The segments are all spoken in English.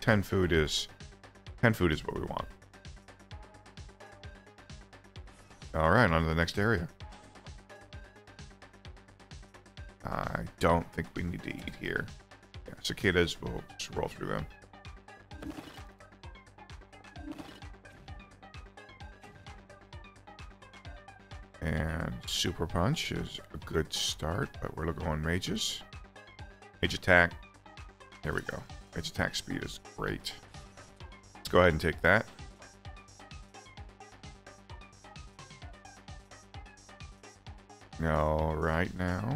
10 food is 10 food is what we want. All right, on to the next area. I don't think we need to eat here. Yeah, cicadas, we'll just roll through them. And Super Punch is a good start, but we're looking on mages. Mage attack. There we go. Mage attack speed is great. Let's go ahead and take that. All right now.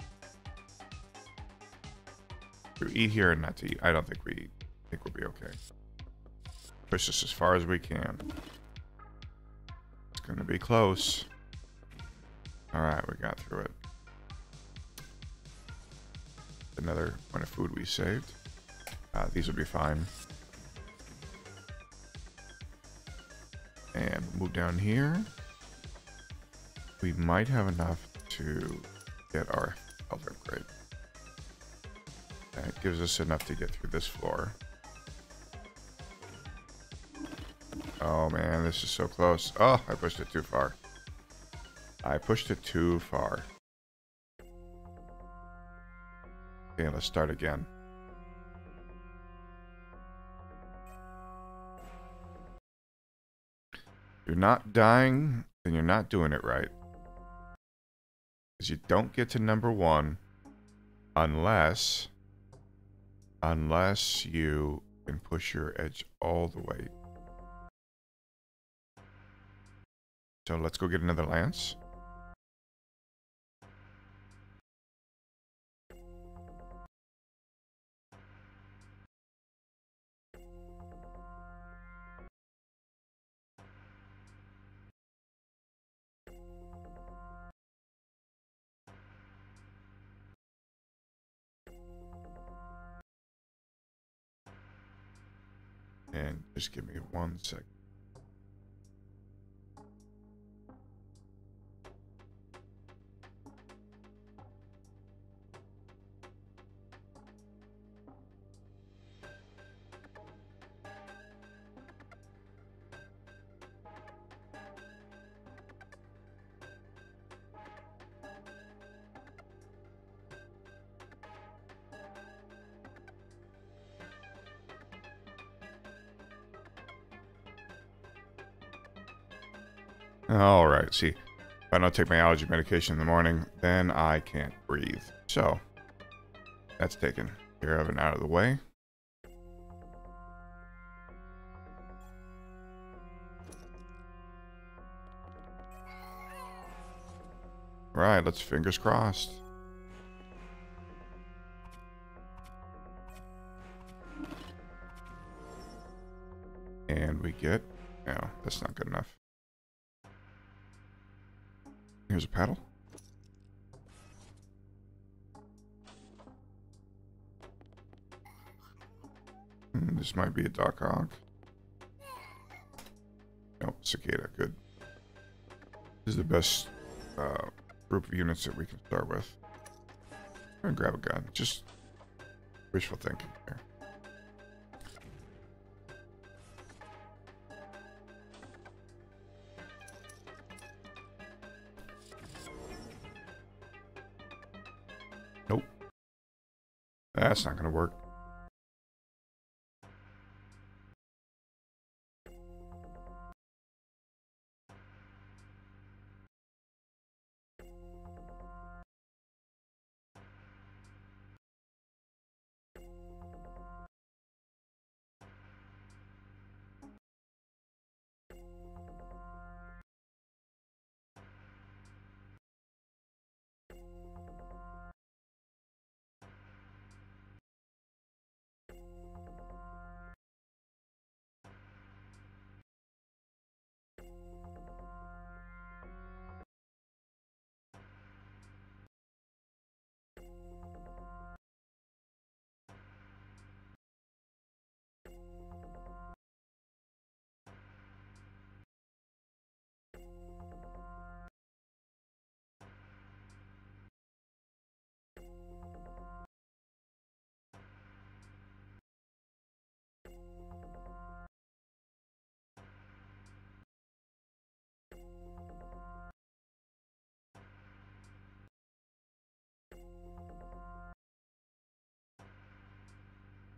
Do we eat here or not to eat? I don't think we eat. I think we'll be okay. Push this as far as we can. It's going to be close. Alright, we got through it. Another point of food we saved. These will be fine. And move down here. We might have enough to get our health upgrade. That gives us enough to get through this floor. Oh man, this is so close. Oh, I pushed it too far. I pushed it too far. Okay, let's start again. If you're not dying, then you're not doing it right. Because you don't get to number 1 unless you can push your edge all the way. So let's go get another lance. And just give me 1 second. Alright, see, if I don't take my allergy medication in the morning, then I can't breathe. So, that's taken care of and out of the way. Right, let's fingers crossed. And we get... No, that's not good enough. Here's a paddle. This might be a Doc Hawk. No, cicada, good. This is the best group of units that we can start with. I'm gonna grab a gun. Just wishful thinking here. Nope. That's not gonna work.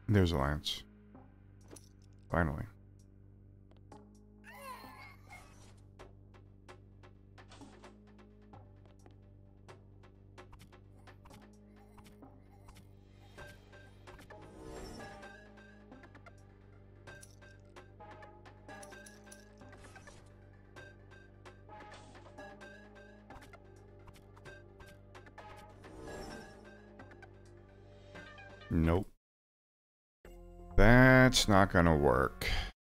There's Alliance. Finally. Nope. That's not gonna work.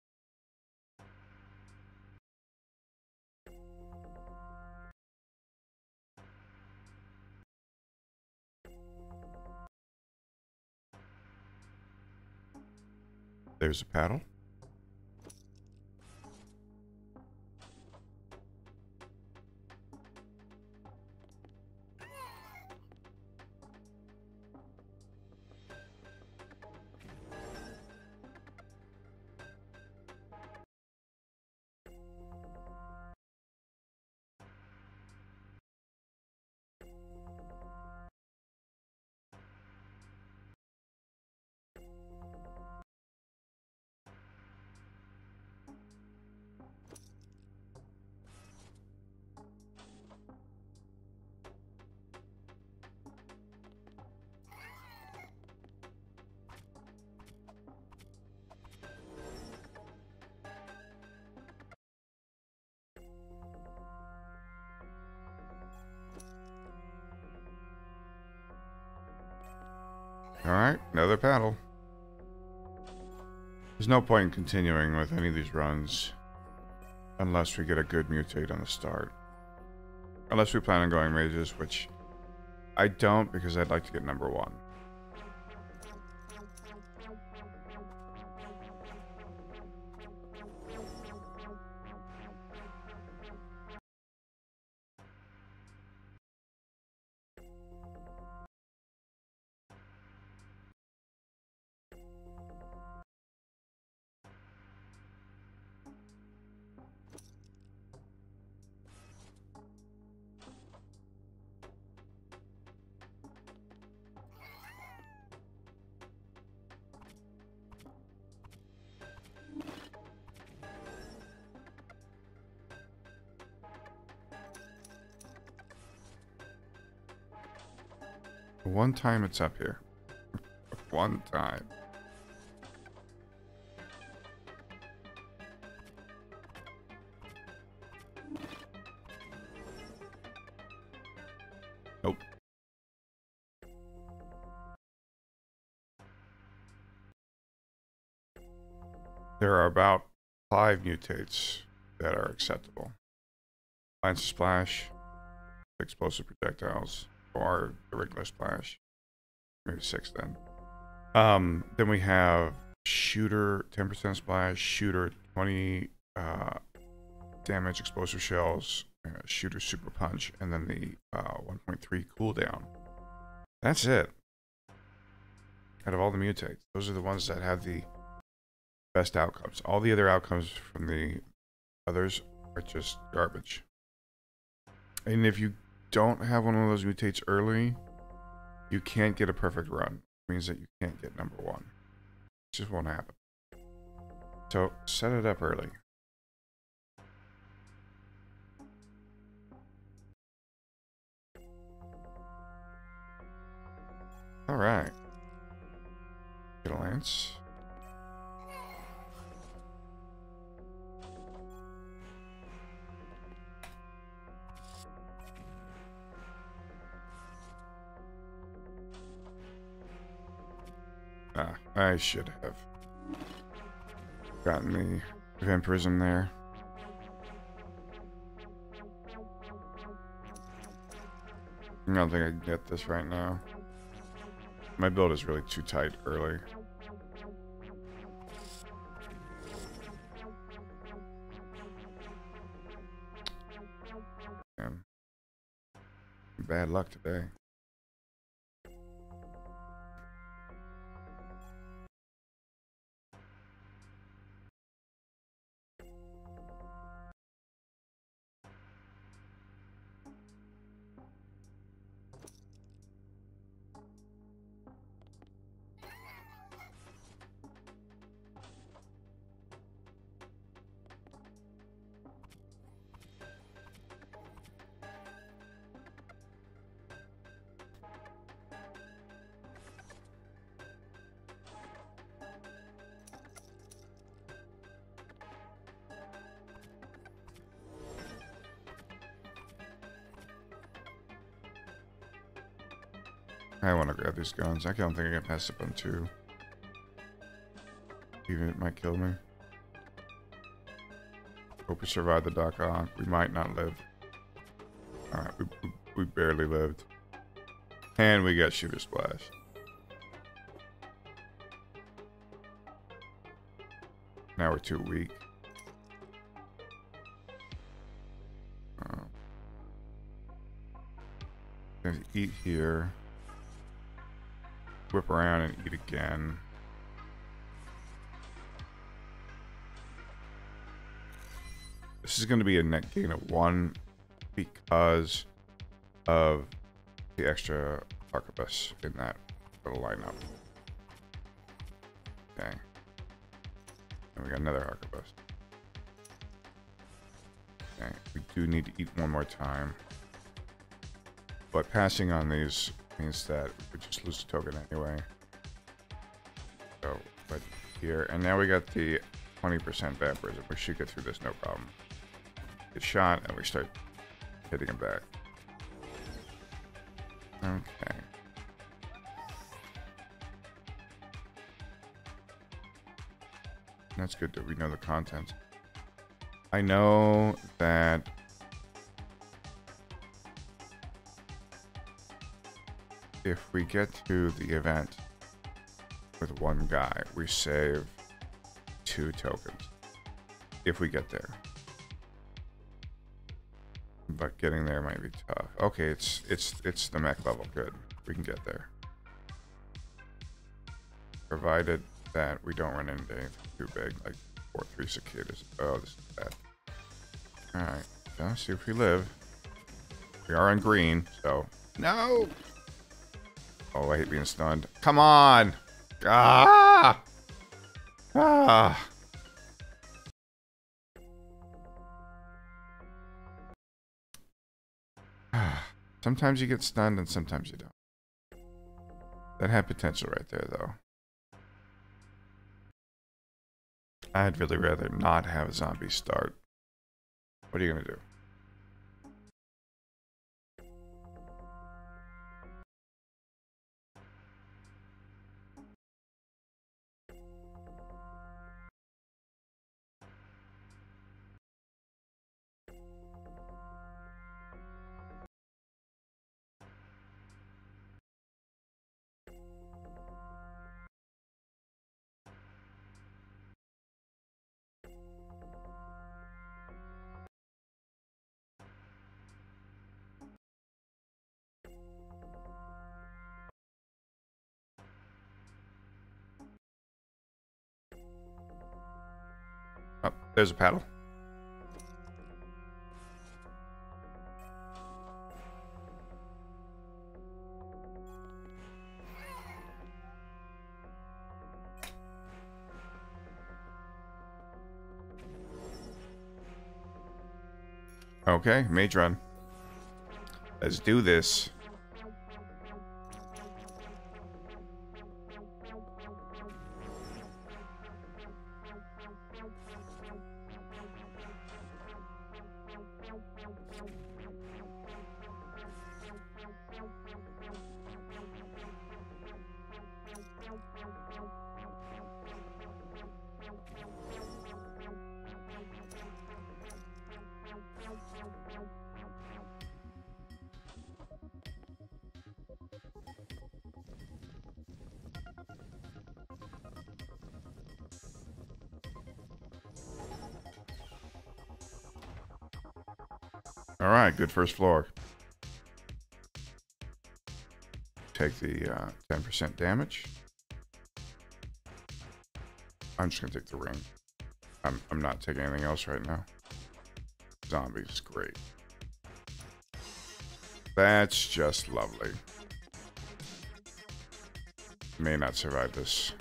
There's a paddle. Alright, another paddle. There's no point in continuing with any of these runs unless we get a good mutate on the start. Unless we plan on going mages, which I don't because I'd like to get number 1. One time it's up here. One time. Nope. There are about 5 mutates that are acceptable. Lance Splash, explosive projectiles, or the regular splash. Maybe 6 then. Then we have shooter, 10% splash, shooter, 20 damage, explosive shells, shooter super punch, and then the 1.3 cooldown. That's it. Out of all the mutates, those are the ones that have the best outcomes. All the other outcomes from the others are just garbage. And if you don't have one of those mutates early, you can't get a perfect run. It means that you can't get number 1. It just won't happen. So set it up early. Alright. Get a lance. I should have gotten the vampirism there. I don't think I can get this right now. My build is really too tight early. Man. Bad luck today. I want to grab these guns. I don't think I can pass up on 2. Even it might kill me. Hope we survive the Doc Ock. We might not live. Alright, we barely lived. And we got Shooter Splash. Now we're too weak. Gonna eat here. Whip around and eat again. This is going to be a net gain of 1 because of the extra arquebus in that little lineup. Okay. And we got another arquebus. Okay. We do need to eat 1 more time. But passing on these means that we just lose the token anyway. So, but here. And now we got the 20% vampirism. We should get through this no problem. Get shot and we start hitting him back. Okay. That's good that we know the content. I know that if we get to the event with 1 guy, we save 2 tokens. If we get there. But getting there might be tough. Okay, it's the mech level. Good. We can get there. Provided that we don't run into anything too big, like 4-3 cicadas. Oh, this is bad. Alright, so see if we live. We are on green, so... No! Oh, I hate being stunned. Come on! Ah! Ah! Sometimes you get stunned and sometimes you don't. That had potential right there, though. I'd really rather not have zombies start. What are you gonna do? Oh, there's a paddle. Okay, mage run. Let's do this. All right, good first floor. Take the 10% damage. I'm just gonna take the ring. I'm not taking anything else right now. Zombies, great. That's just lovely. May not survive this.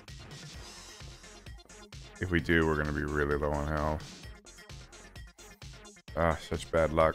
If we do, we're gonna be really low on health. Ah, such bad luck.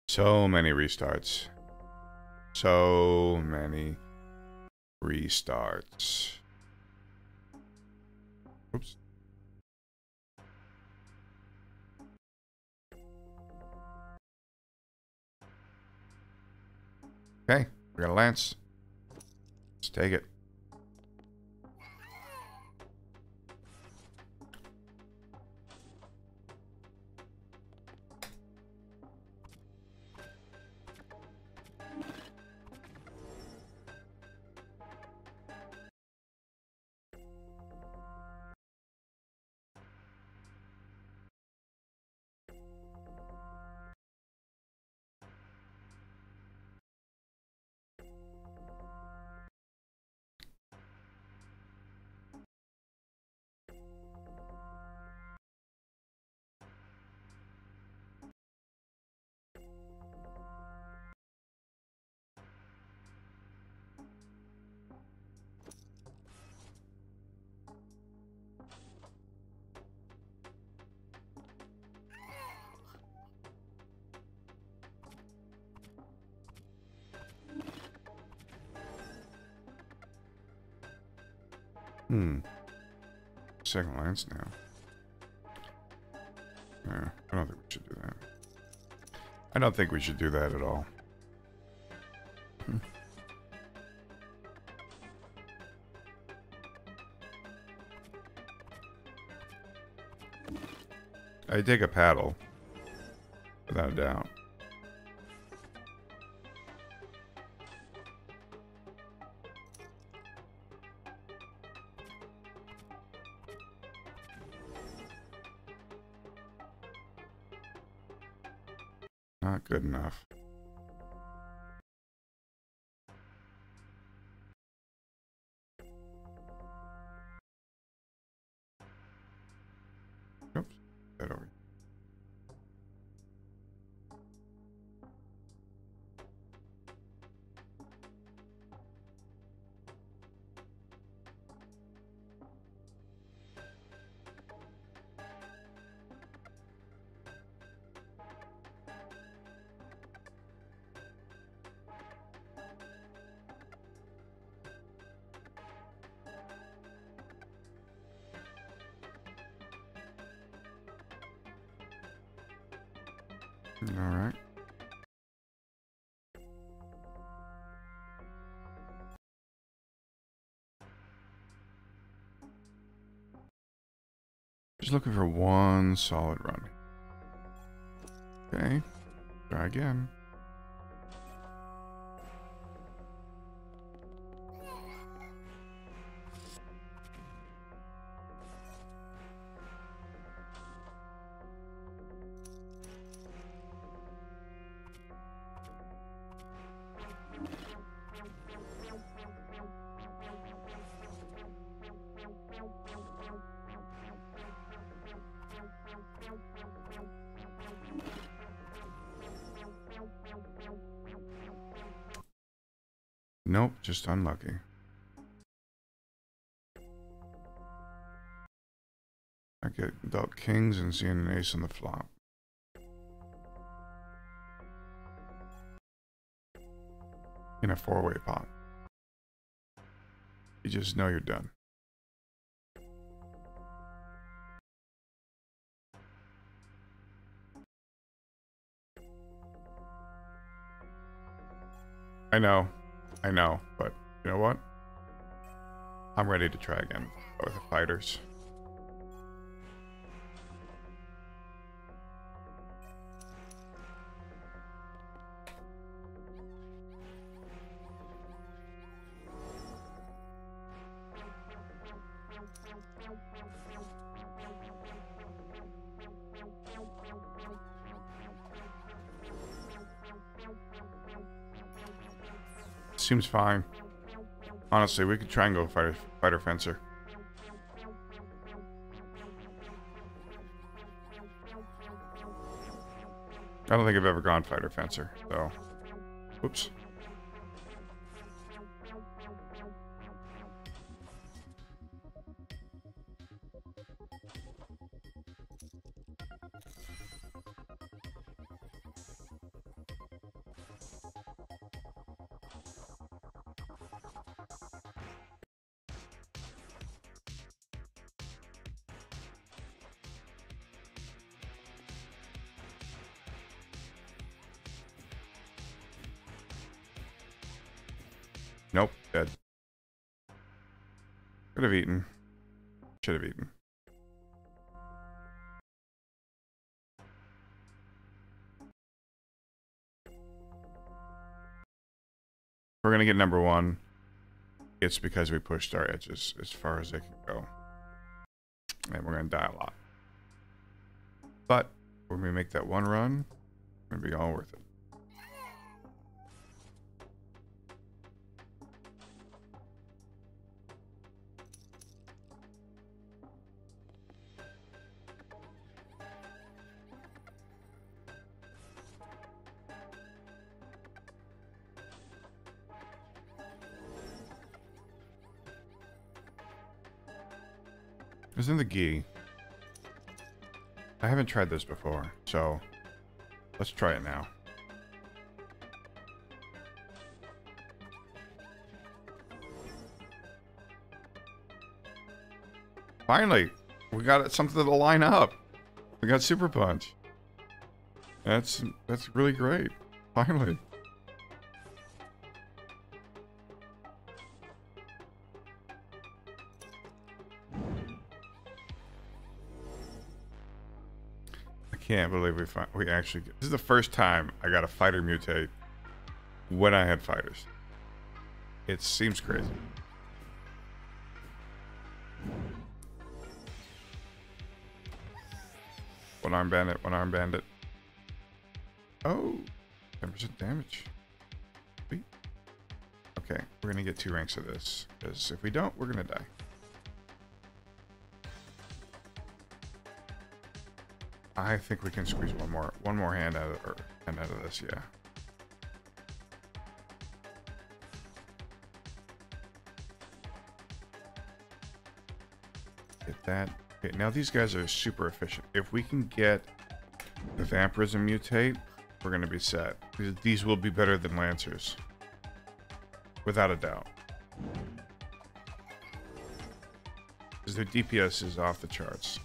So many restarts. So many restarts. Oops. Okay, we got a lance. Let's take it. Second lance now. Yeah, I don't think we should do that. I don't think we should do that at all. I dig a paddle. Without a doubt. Not good enough. Oops. That over. All right. Just looking for one solid run. Okay. Try again. Nope, just unlucky. I get dealt kings and seeing an ace on the flop. In a four-way pot. You just know you're done. I know, but you know what? I'm ready to try again with the fighters. Seems fine. Honestly, we could try and go fighter fencer. I don't think I've ever gone fighter fencer, so. Oops. Nope, dead. Could have eaten. Should have eaten. We're gonna get number one. It's because we pushed our edges as far as they can go. And we're gonna die a lot. But when we make that one run, it's gonna be all worth it. Isn't the ghee? I haven't tried this before, so let's try it now. Finally, we got something to line up. We got Super Punch. That's really great. Finally. Can't believe we actually this is the first time I got a fighter mutate when I had fighters. It seems crazy. One arm bandit, one arm bandit. Oh, 10% damage. Sweet. Okay, we're gonna get 2 ranks of this because if we don't, we're gonna die. I think we can squeeze one more hand out of this, yeah. Get that. Okay, now these guys are super efficient. If we can get the Vampirism mutate, we're gonna be set. These will be better than Lancers. Without a doubt. Because their DPS is off the charts.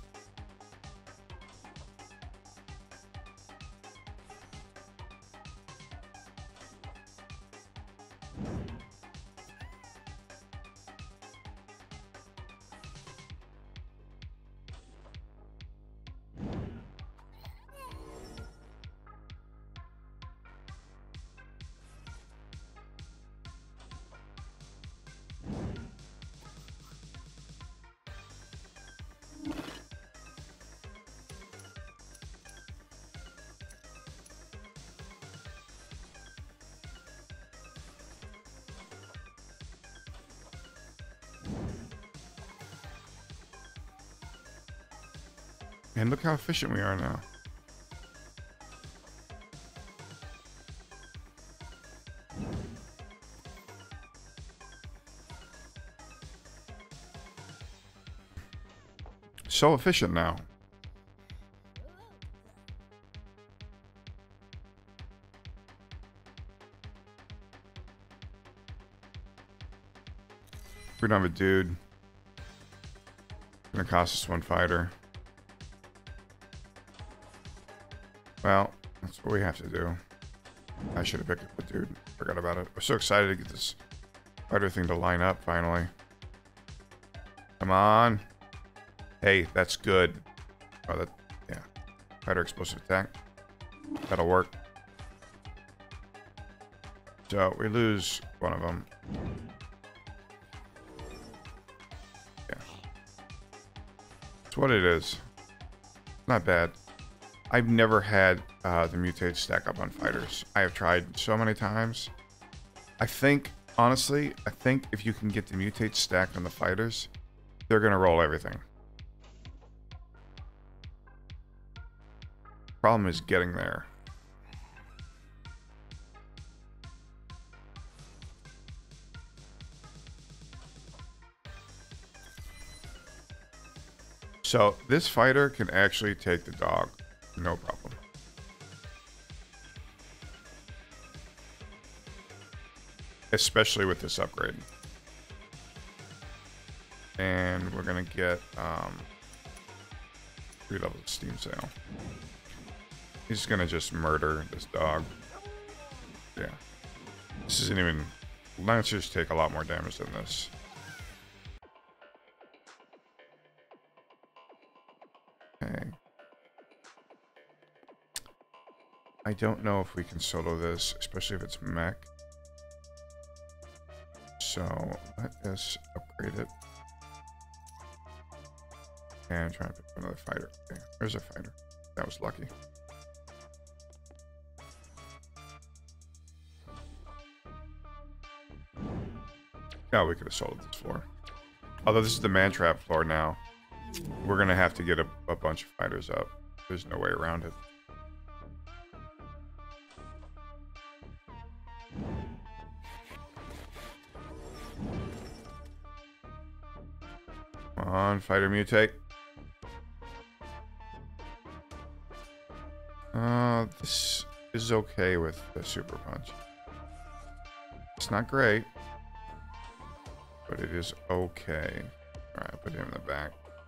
And look how efficient we are now. So efficient now. We don't have a dude. Gonna cost us 1 fighter. Well, that's what we have to do. I should have picked up the dude. Forgot about it. I'm so excited to get this fighter thing to line up finally. Come on. Hey, that's good. Oh, that, yeah. Fighter explosive attack. That'll work. So we lose one of them. Yeah. That's what it is. Not bad. I've never had the mutate stack up on fighters. I have tried so many times. I think, honestly, if you can get the mutate stacked on the fighters, they're going to roll everything. Problem is getting there. So this fighter can actually take the dog. No problem. Especially with this upgrade. And we're gonna get 3 levels of Steam Sale. He's gonna just murder this dog. Yeah. This isn't even Lancers take a lot more damage than this. Okay. I don't know if we can solo this, especially if it's mech. So let us upgrade it. And try to pick another fighter. Okay, there's a fighter. That was lucky. Yeah, we could have soloed this floor. Although this is the man trap floor now. We're going to have to get a bunch of fighters up. There's no way around it. Come on, fighter mutate. This is okay with the super punch. It's not great, but it is okay. Alright, I'll put him in the back.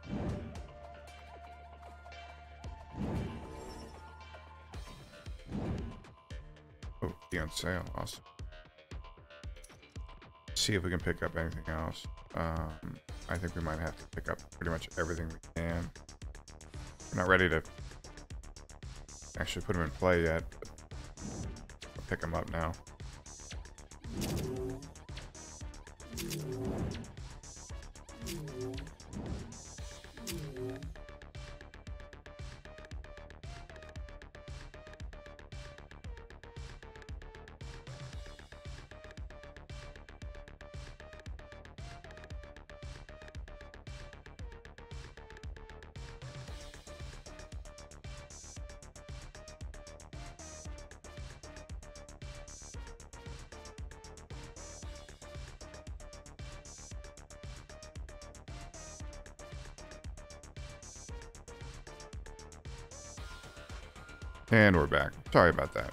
Oh, be on sale. Awesome. See if we can pick up anything else. I think we might have to pick up pretty much everything we can. We're not ready to actually put them in play yet, but I'll pick them up now. And we're back. Sorry about that.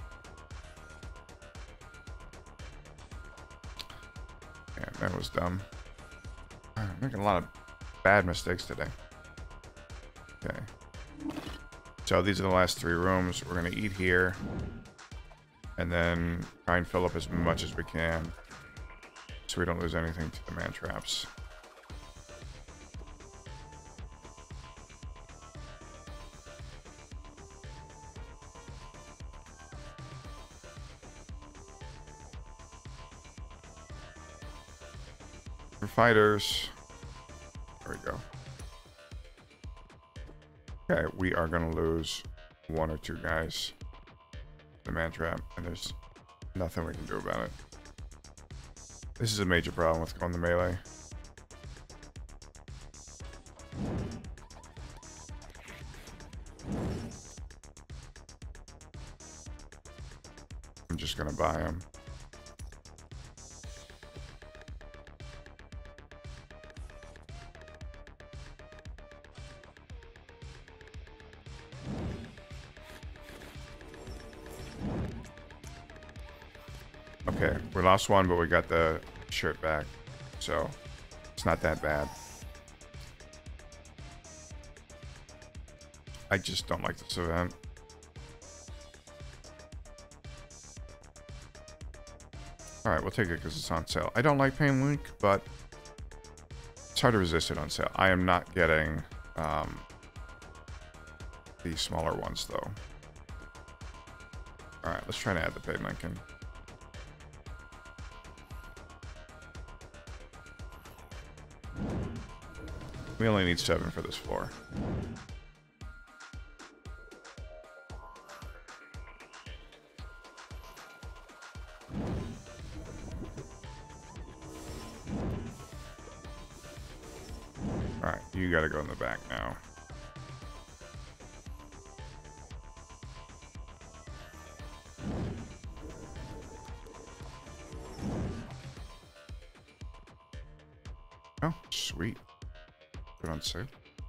Yeah, that was dumb. I'm making a lot of bad mistakes today. Okay. So these are the last 3 rooms. We're going to eat here. And then try and fill up as much as we can. So we don't lose anything to the man traps. Fighters. There we go. Okay, we are going to lose 1 or 2 guys. The man trap, and there's nothing we can do about it. This is a major problem with going to melee. I'm just going to buy him. Okay, we lost 1, but we got the shirt back, so it's not that bad. I just don't like this event. Alright, we'll take it because it's on sale. I don't like Pain Link, but it's hard to resist it on sale. I am not getting the smaller ones, though. Alright, let's try to add the Pain Link in. We only need 7 for this floor. Alright, you gotta go in the back now. Oh, sweet. Put on sale.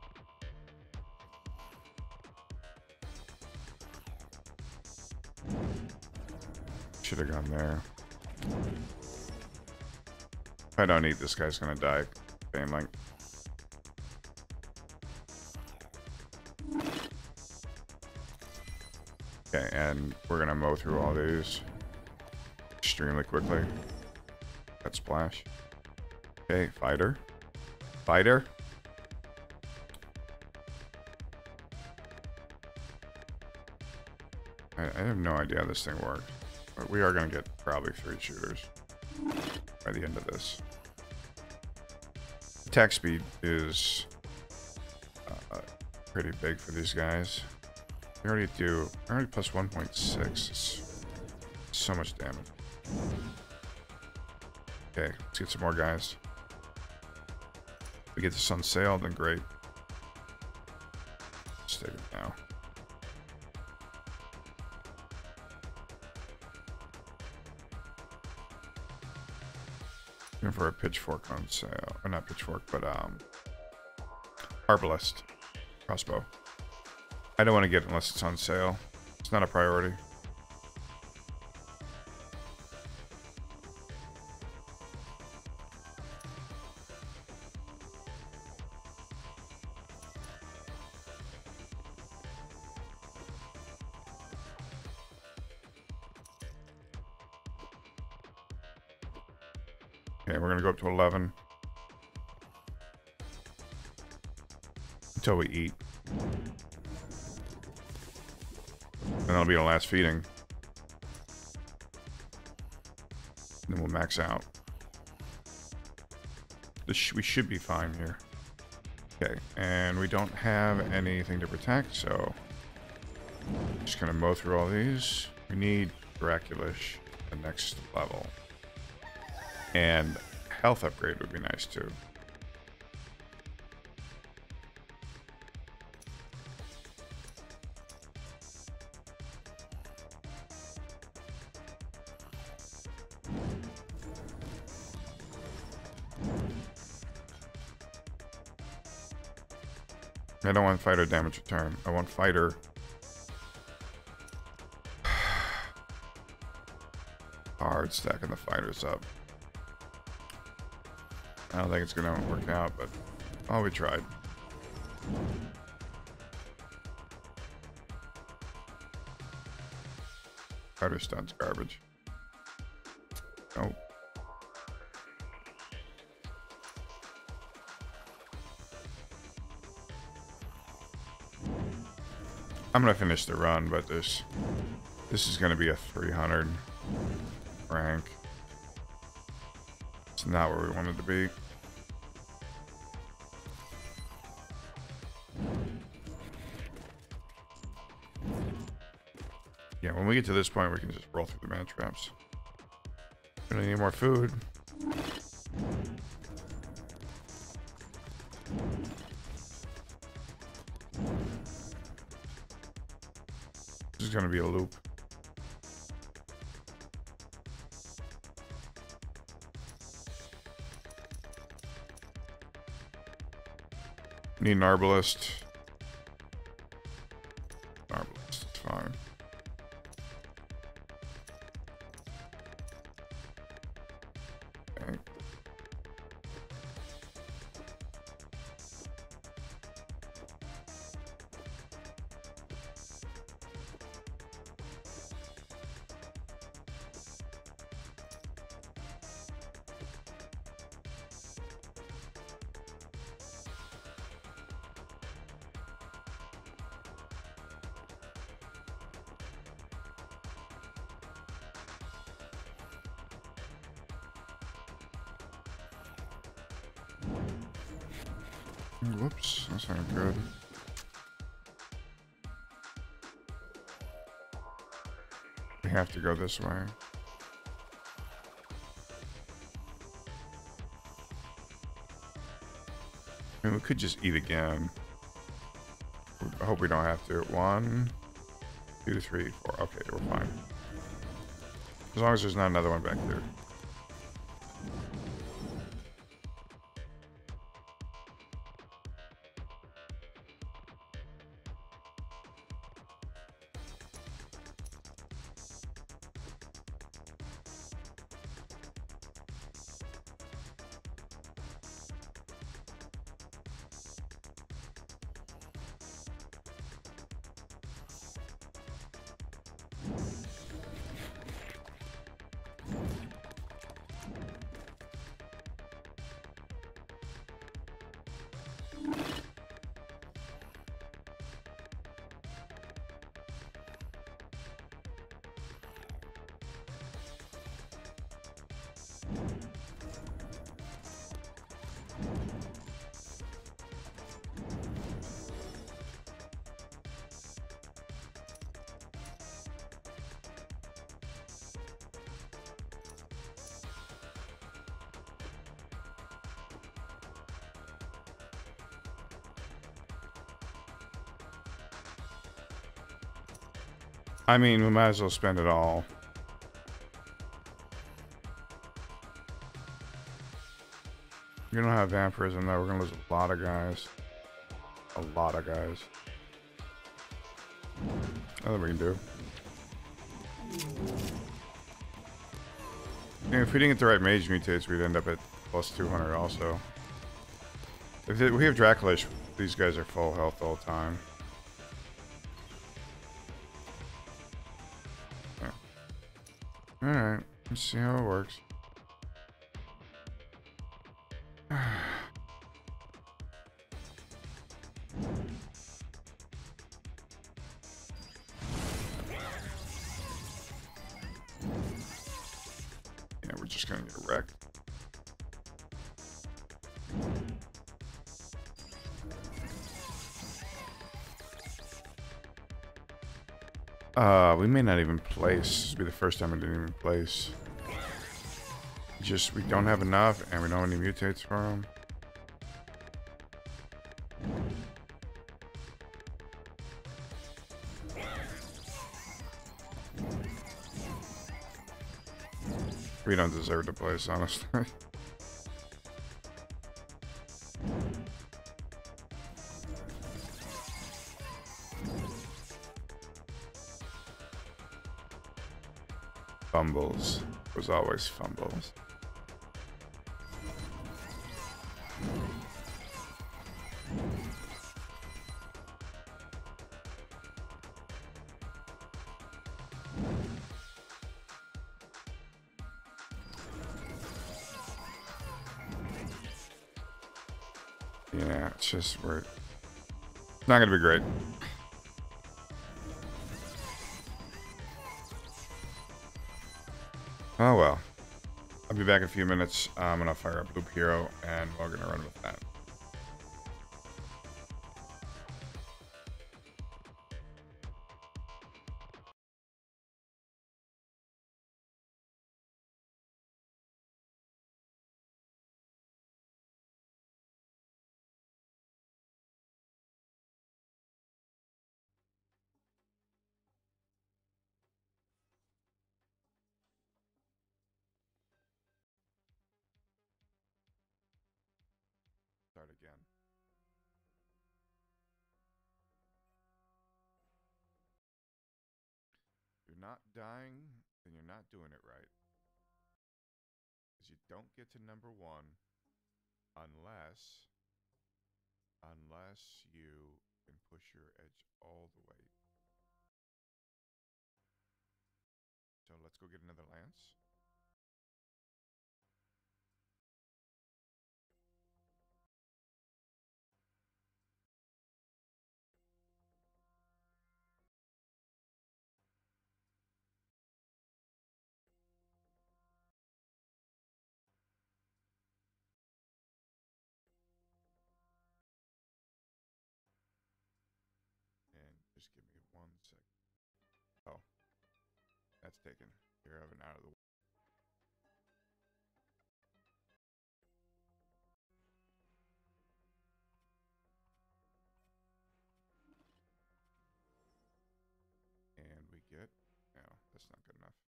Should have gone there. If I don't eat, this guy's gonna die. Pain Link. Okay, and we're gonna mow through all these extremely quickly. That splash. Okay, fighter. Fighter. I have no idea how this thing works. But we are going to get probably 3 shooters by the end of this. Attack speed is pretty big for these guys. They already plus 1.6. It's so much damage. Okay, let's get some more guys. If we get this on sale, then great. Let's take it now. Looking for a pitchfork on sale. Or not pitchfork, but arbalest crossbow. I don't want to get it unless it's on sale. It's not a priority. Okay, we're gonna go up to 11 until we eat. And that'll be our last feeding. Then we'll max out. We should be fine here. Okay, and we don't have anything to protect, so just gonna mow through all these. We need Draculash the next level. And health upgrade would be nice too. I don't want fighter damage return. I want fighter. Hard stacking the fighters up. I don't think it's gonna work out, but oh, we tried. Fighter stun's garbage. Nope. I'm gonna finish the run, but this is gonna be a 300 rank. It's not where we wanted to be. Yeah, when we get to this point, we can just roll through the man traps. We don't need more food. This is gonna be a loop. Need an arbalest. Arbalest, it's fine. Okay. Whoops, that's not good. We have to go this way. I mean, we could just eat again. I hope we don't have to. 1, 2, 3, 4. Okay, we're fine. As long as there's not another one back there. I mean, we might as well spend it all. We don't have vampirism though. We're gonna lose a lot of guys. A lot of guys. Nothing we can do. And if we didn't get the right mage mutates, we'd end up at plus 200 also. If we have Dracolish, these guys are full health all the time. Yeah. Alright, let's see how it works. Yeah, we're just gonna get wrecked. We may not even place. This will be the first time we didn't even place. Just, we don't have enough, and we don't have any mutates for them. We don't deserve to place, honestly. Fumbles. There's always fumbles. Yeah, it's just, we're not gonna be great. Oh well. I'll be back in a few minutes. I'm gonna fire up Loop Hero and we're gonna run with that. Start again. If you're not dying, then you're not doing it right. Because you don't get to number 1 unless you can push your edge all the way. So let's go get another lance. And just give me 1 second. Oh, that's taken care of and out of the way. And we get, no, that's not good enough.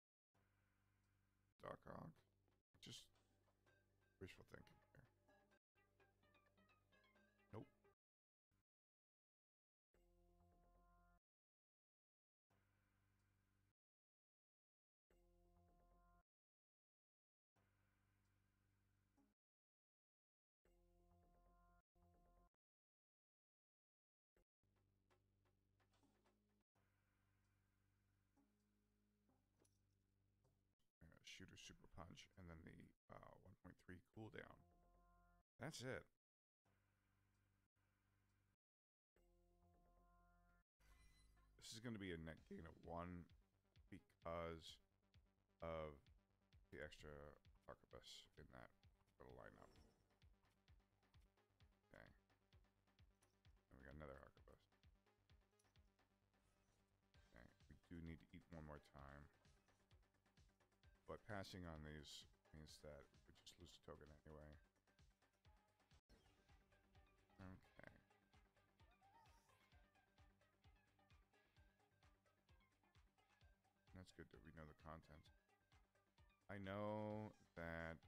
Dark Hog. Just wishful thinking here. Nope. Shooter Super Punch, and then the 1.3 cooldown. That's it. This is going to be a net gain of 1 because of the extra arquebus in that little lineup. Okay. And we got another arquebus. Okay. We do need to eat 1 more time. But passing on these means that we just lose a token anyway. Okay. That's good that we know the content. I know that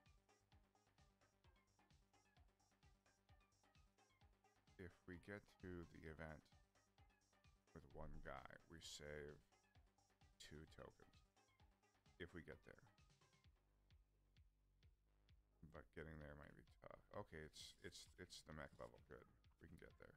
if we get to the event with one guy, we save 2 tokens. If we get there. But getting there might be tough. Okay, it's the mech level. Good. We can get there.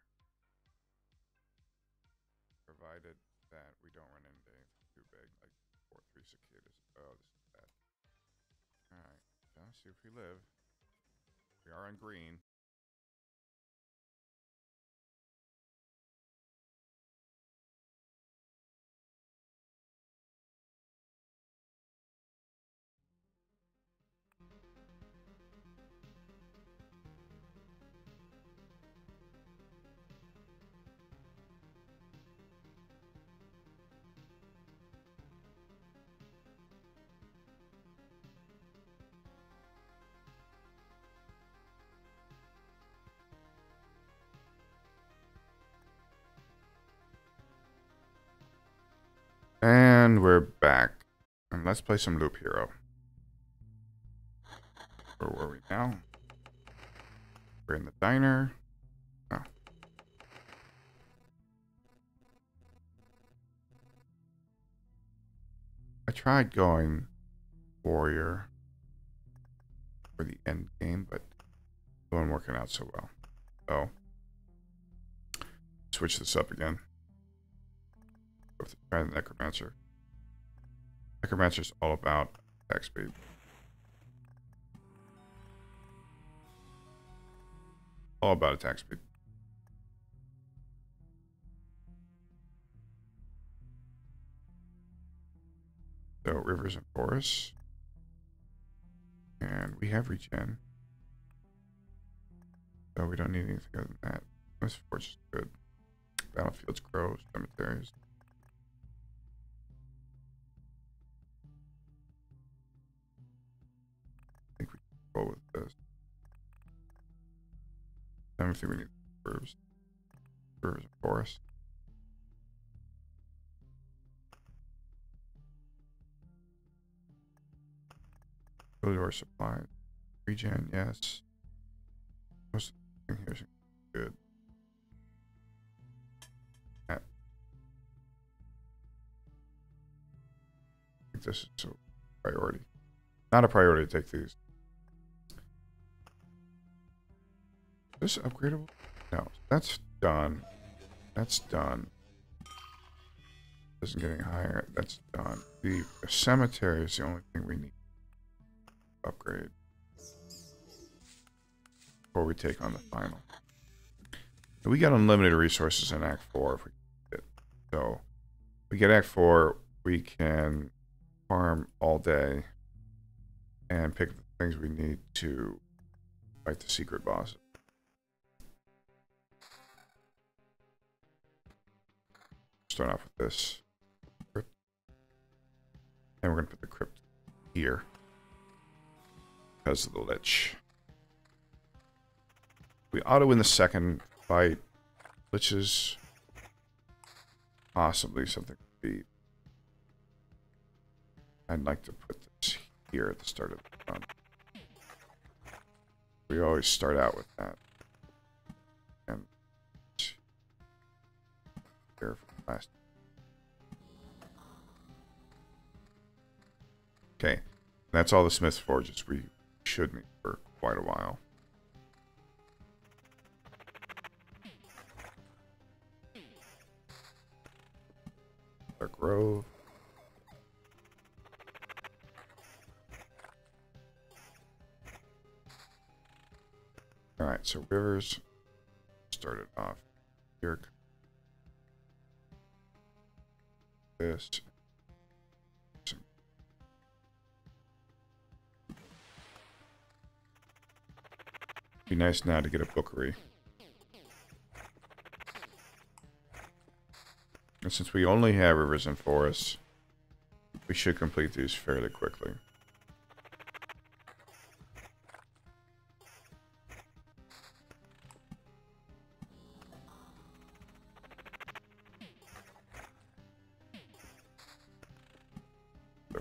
Provided that we don't run into anything too big, like 4-3 cicadas. Oh, this is bad. Alright, so let's see if we live. We are on green. And we're back. And let's play some Loop Hero. Where were we now? We're in the diner. Oh. I tried going warrior for the end game, but it wasn't working out so well. So, switch this up again. Let's try the Necromancer. Necromancer's all about attack speed. All about attack speed. So, rivers and forests. And we have regen. So we don't need anything other than that. This forge is good. Battlefields, groves, cemeteries. I think we can roll with this. I don't think we need rivers. Rivers and forests. Go to our supplies. Regen, yes. Most of the thing here is good. I think this is a priority. Not a priority to take these. Is this upgradable? No, that's done. That's done. Isn't getting higher. That's done. The cemetery is the only thing we need to upgrade before we take on the final. We got unlimited resources in Act 4 if we get it. So we get Act 4, we can farm all day and pick the things we need to fight the secret bosses. Start off with this. And we're going to put the crypt here because of the lich. We ought to win the second fight. Lich is possibly something to beat. I'd like to put this here at the start of the run. We always start out with that. And here for last. Okay, that's all the Smith's Forges we should need for quite a while. Our grove. Alright, so rivers started off here. This. Be nice now to get a bookery. And since we only have rivers and forests, we should complete these fairly quickly.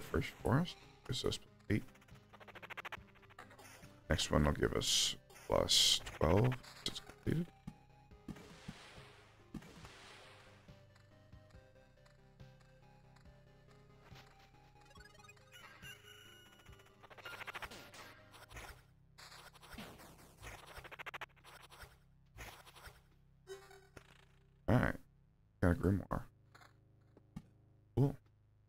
first forest. Gives us +8. Next one will give us +12. It's completed. Alright. Got a grimoire. Cool.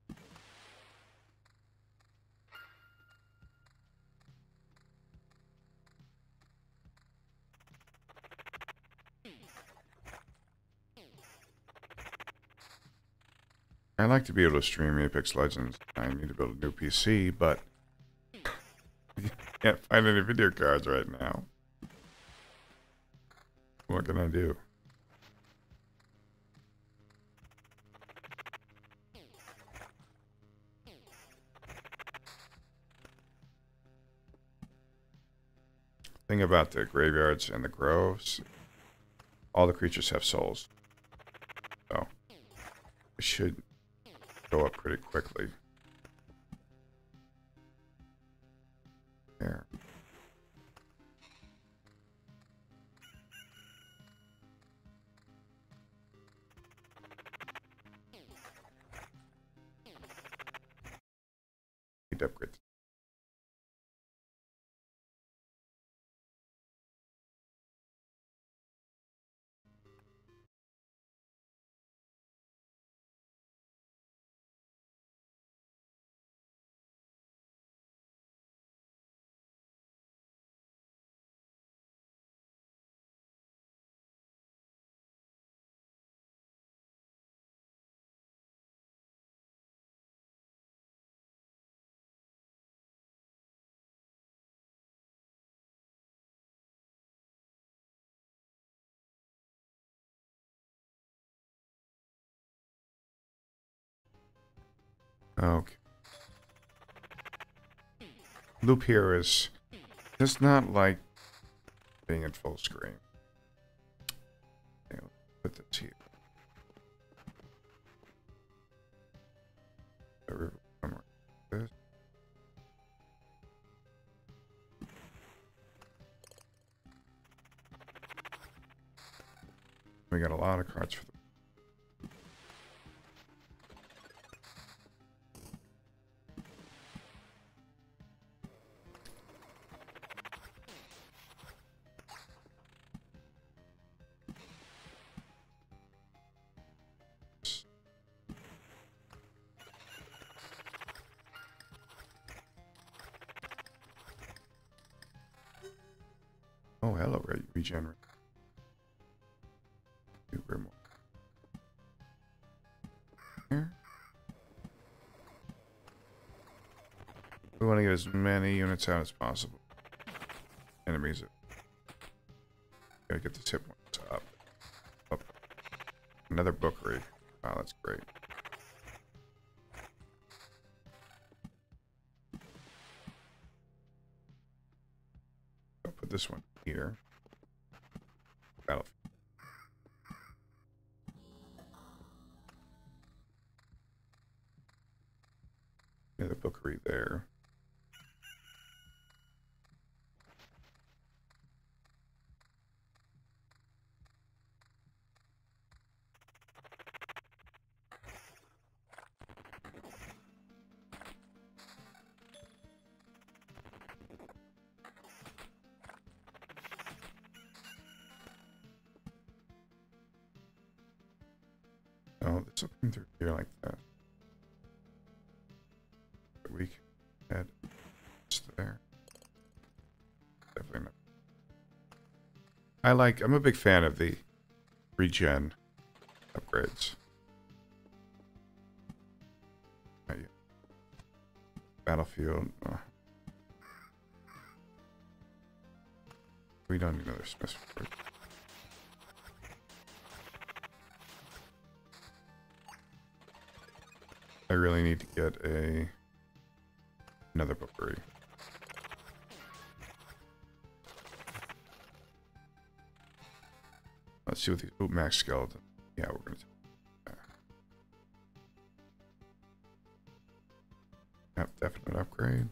I like to be able to stream Apex Legends. I need to build a new PC, but can't find any video cards right now. What can I do? Thing about the graveyards and the groves, all the creatures have souls. So it should go up pretty quickly. There. Need to upgrade. Okay. Loop here is just not like being in full screen. Okay, let's put this here. This. We got a lot of cards for them. Oh, hello, regenerate. New grimoire. Here. We want to get as many units out as possible. Enemies. Gotta get this hit points up. Up. Another bookery. Wow, that's great. I'll put this one here. Battlefield. Another bookery there. Oh, there's something through here like that. But we can add this there. Definitely not. I'm a big fan of the regen upgrades. Battlefield. We don't need another Smith's Forge. I really need to get another bookery. Let's see what these. Oh, max skeleton. Yeah, we're gonna. Yep, definite upgrade.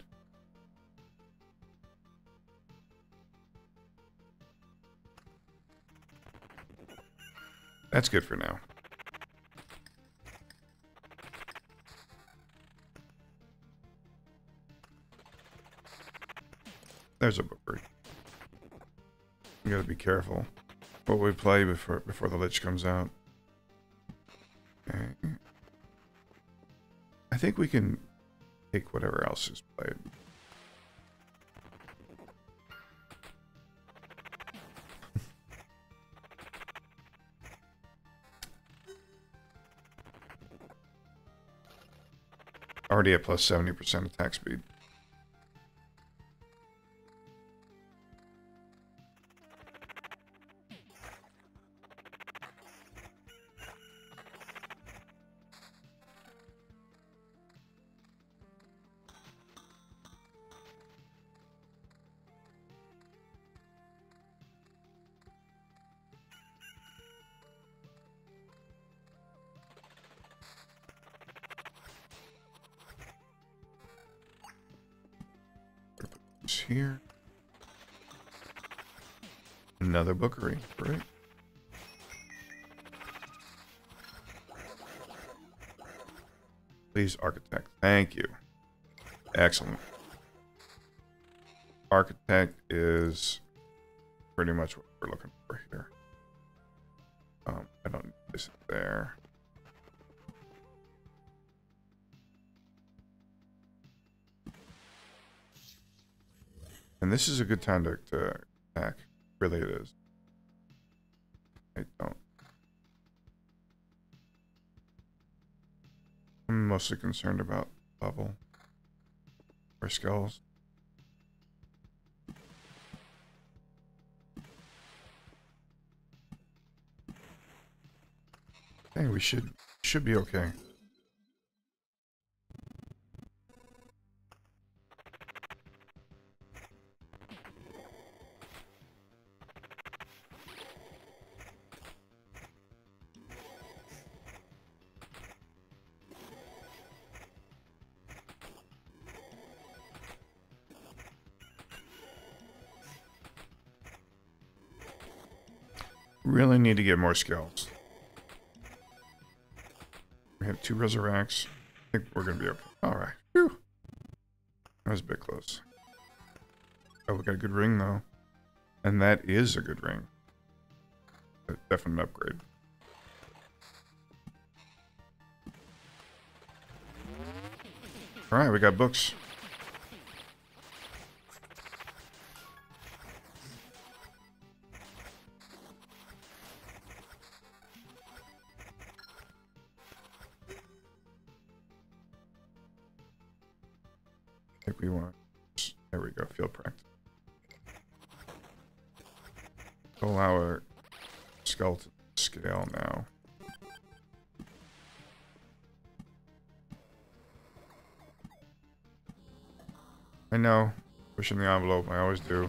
That's good for now. There's a bookery. You gotta be careful what we play before the Lich comes out. Okay. I think we can take whatever else is played. Already at plus 70% attack speed. Here. Another bookery, right? Please, architect. Thank you. Excellent. Architect is pretty much what we're looking for here. I don't need this there. And this is a good time to attack. Really it is. I don't. I'm mostly concerned about bubble or skulls. Hey, we should be okay. Really need to get more skills. We have 2 resurrects. I think we're gonna be okay. Alright. Whew. That was a bit close. Oh, we got a good ring though. And that is a good ring. A definite upgrade. Alright, we got books. I think we want, there we go, field practice. Allow our skeleton scale now. I know, pushing the envelope, I always do.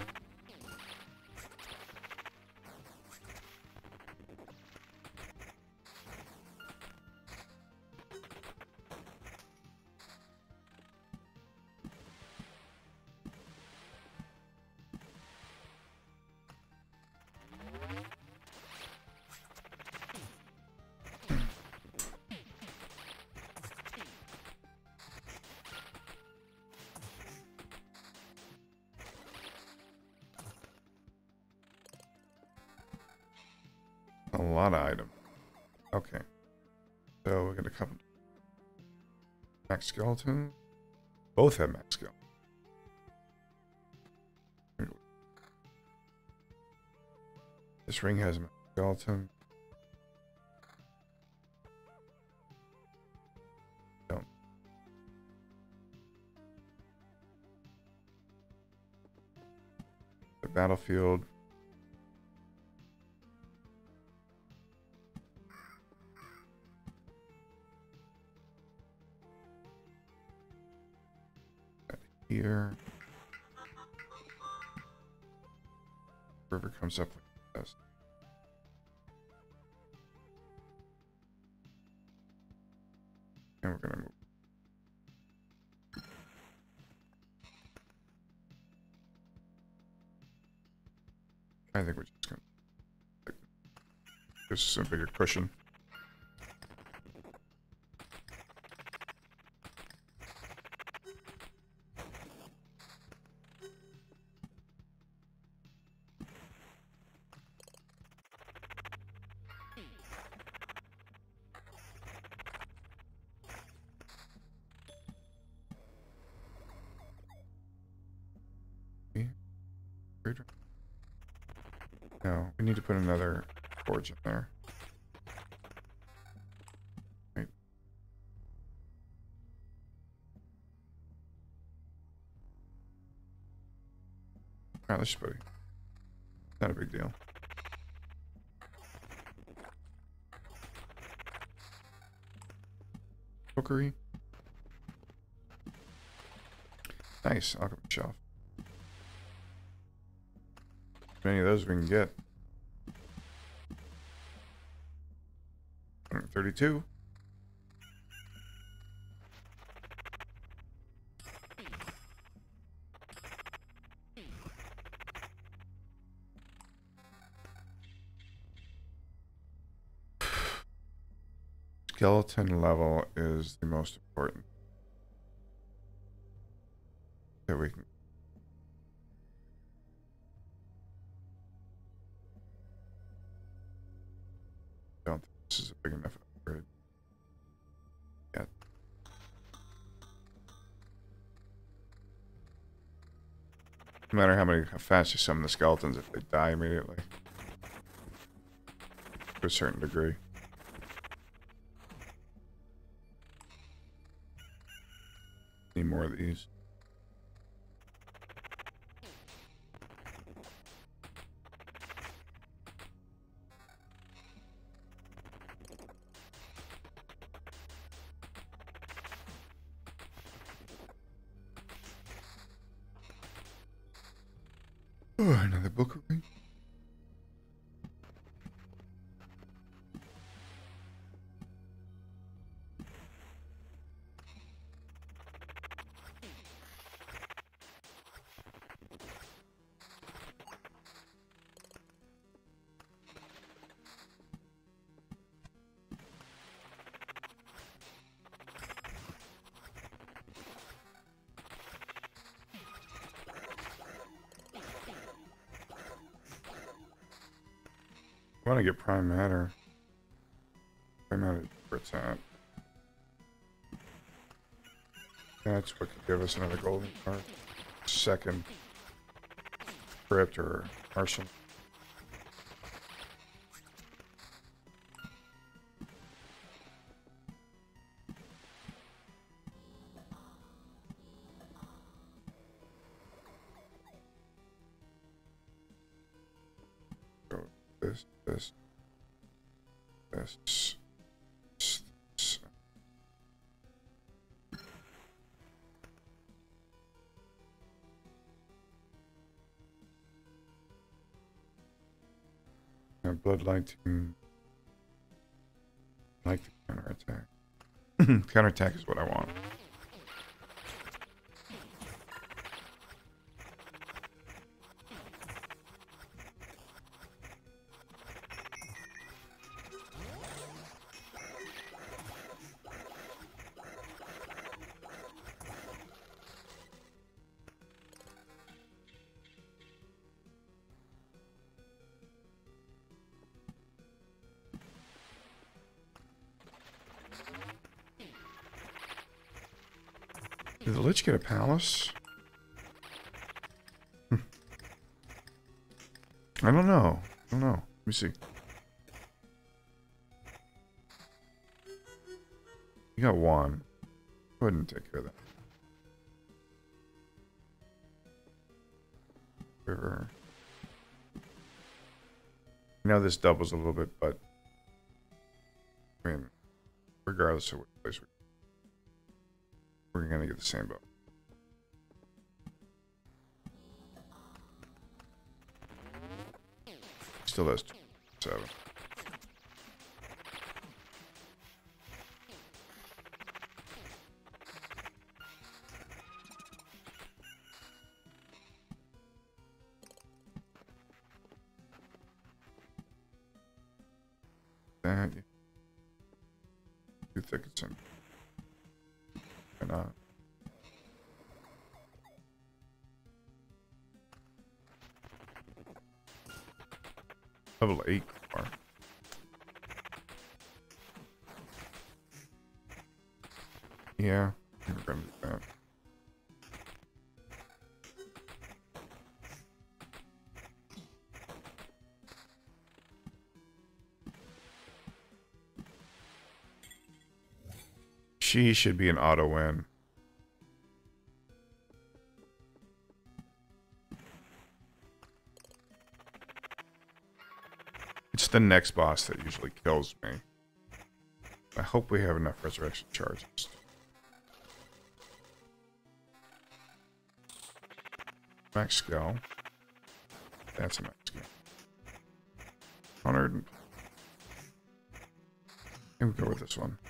A lot of items. Okay. So we got a couple. Max skeleton. Both have max skeleton. This ring has a max skeleton. Don't. The battlefield. Here. River comes up like this. And we're gonna move. I think we're just gonna give us a bigger cushion. No, we need to put another forge in there. Right. Alright, let's just put it. Not a big deal. Cookery. Nice, alchemy shelf. Many of those we can get. 132. Skeleton level is the most important that we can. Don't think this is a big enough upgrade yet. No matter how fast you summon the skeletons, if they die immediately, to a certain degree. Need more of these. Oh, another bookery. I want to get prime matter. Prime matter is where it's at. That's what could give us another golden card. Second crypt or arsenal. This. Bloodlight team. I like the counterattack. Counterattack is what I want. Did the Lich get a palace? I don't know. Let me see. You got one. Go ahead and take care of that. River. I know this doubles a little bit, but I mean, regardless of what place we're gonna get the same bow. Still has 7. that. Too thick it's in. Why not? Level 8 car. Yeah, we're gonna do that. She should be an auto win. It's the next boss that usually kills me. I hope we have enough resurrection charges. Max skill. That's a max skill. 100. And we go with this one.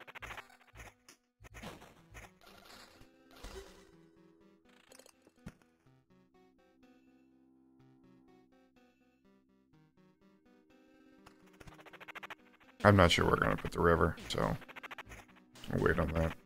I'm not sure we're going to put the river, so we'll wait on that.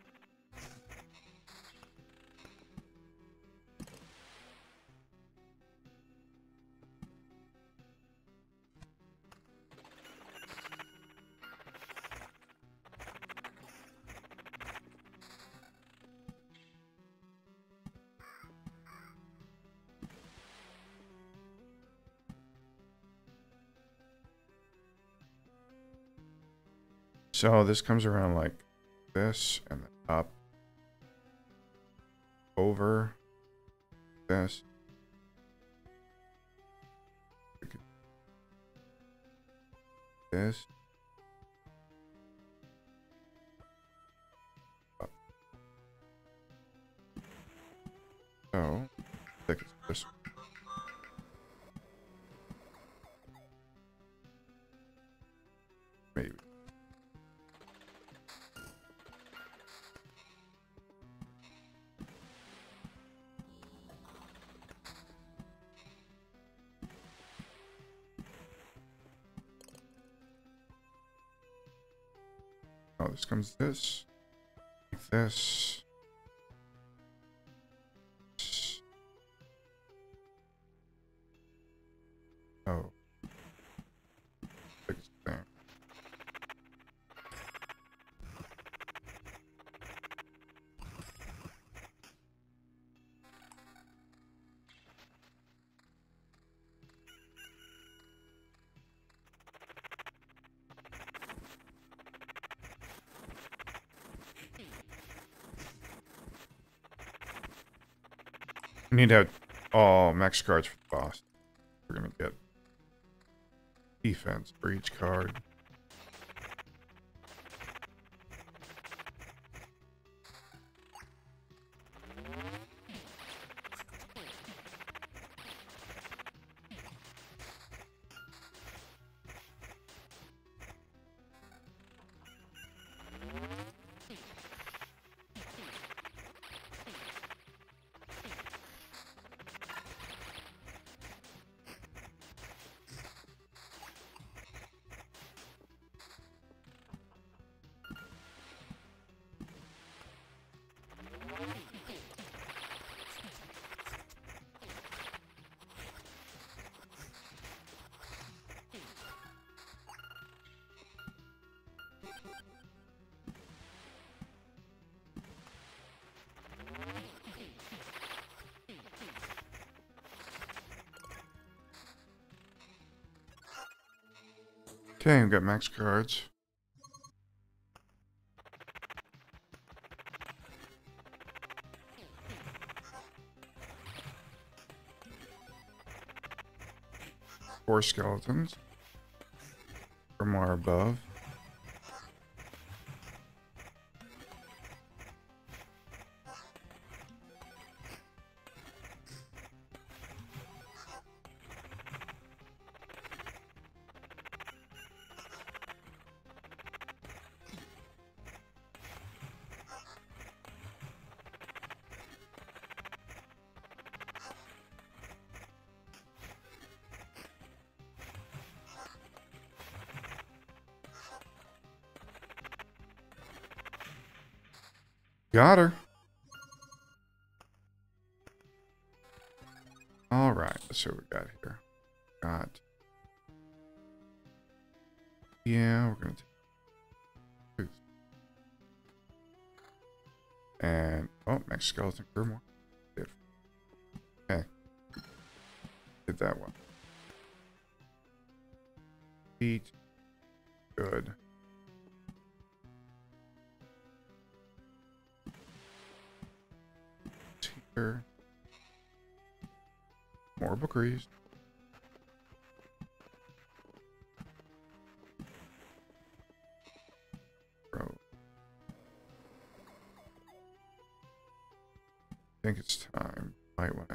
So this comes around like this and then up, over this. This. Up. So, I think it's this. Maybe. Oh, this comes this. Like this. Oh. Like it's there. We need to have all max cards for the boss. We're gonna get defense for each card. Okay, we've got max cards. Four skeletons from our above. Got her. All right, let's see what we got here. Got. Yeah, we're gonna take. And oh, next skeleton crew more. Okay. Did that one. Eat. Good. Here. More bookeries. Bro. I think it's time. Might want to.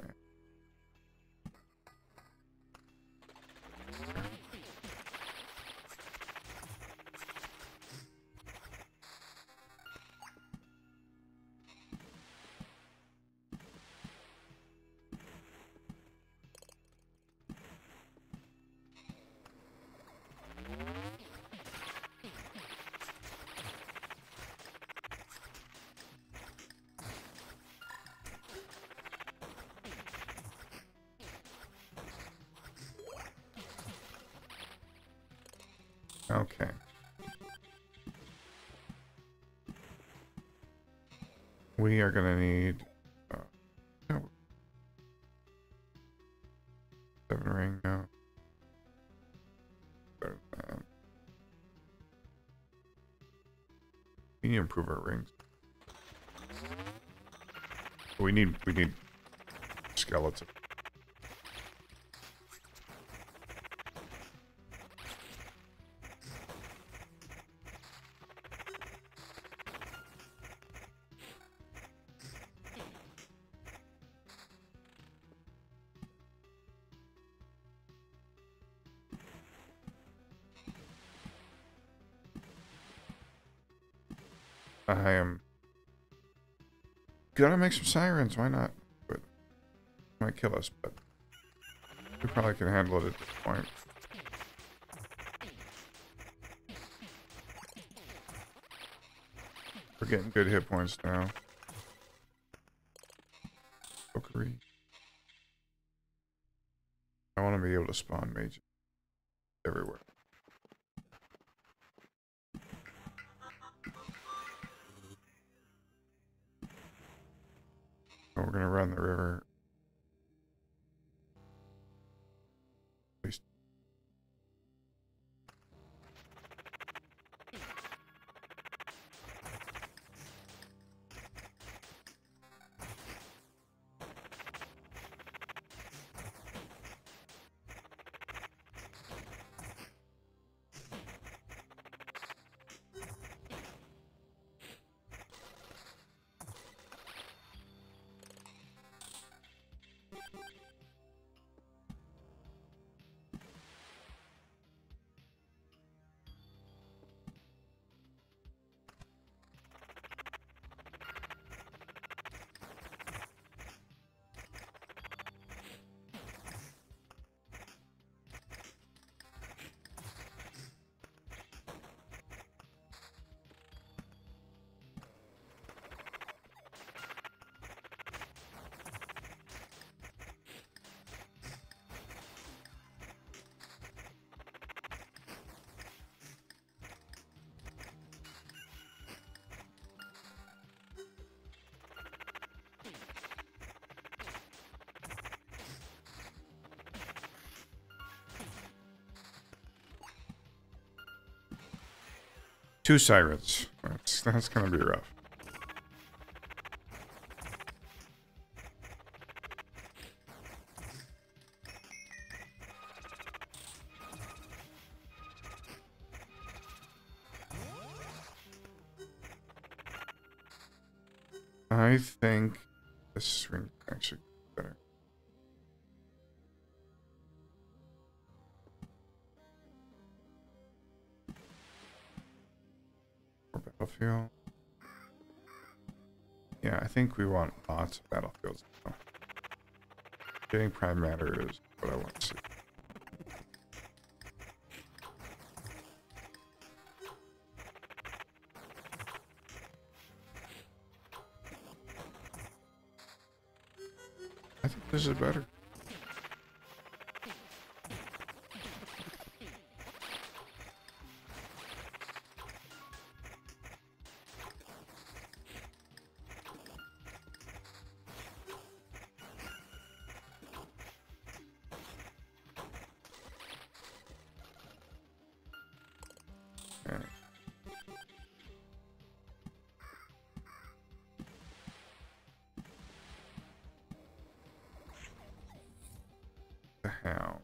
Okay. We are gonna need 7 ring now. Better than that. We need to improve our rings. We need skeleton. I am gonna make some sirens, why not? But it might kill us, but we probably can handle it at this point. We're getting good hit points now. Bookery. I want to be able to spawn mages everywhere. So we're gonna run the river. At least. Two sirens. That's gonna be rough. I think this ring actually better. Or battlefield. Yeah, I think we want lots of battlefields now. Getting prime matter is what I want to see. I think this is better. Okay. The Hound.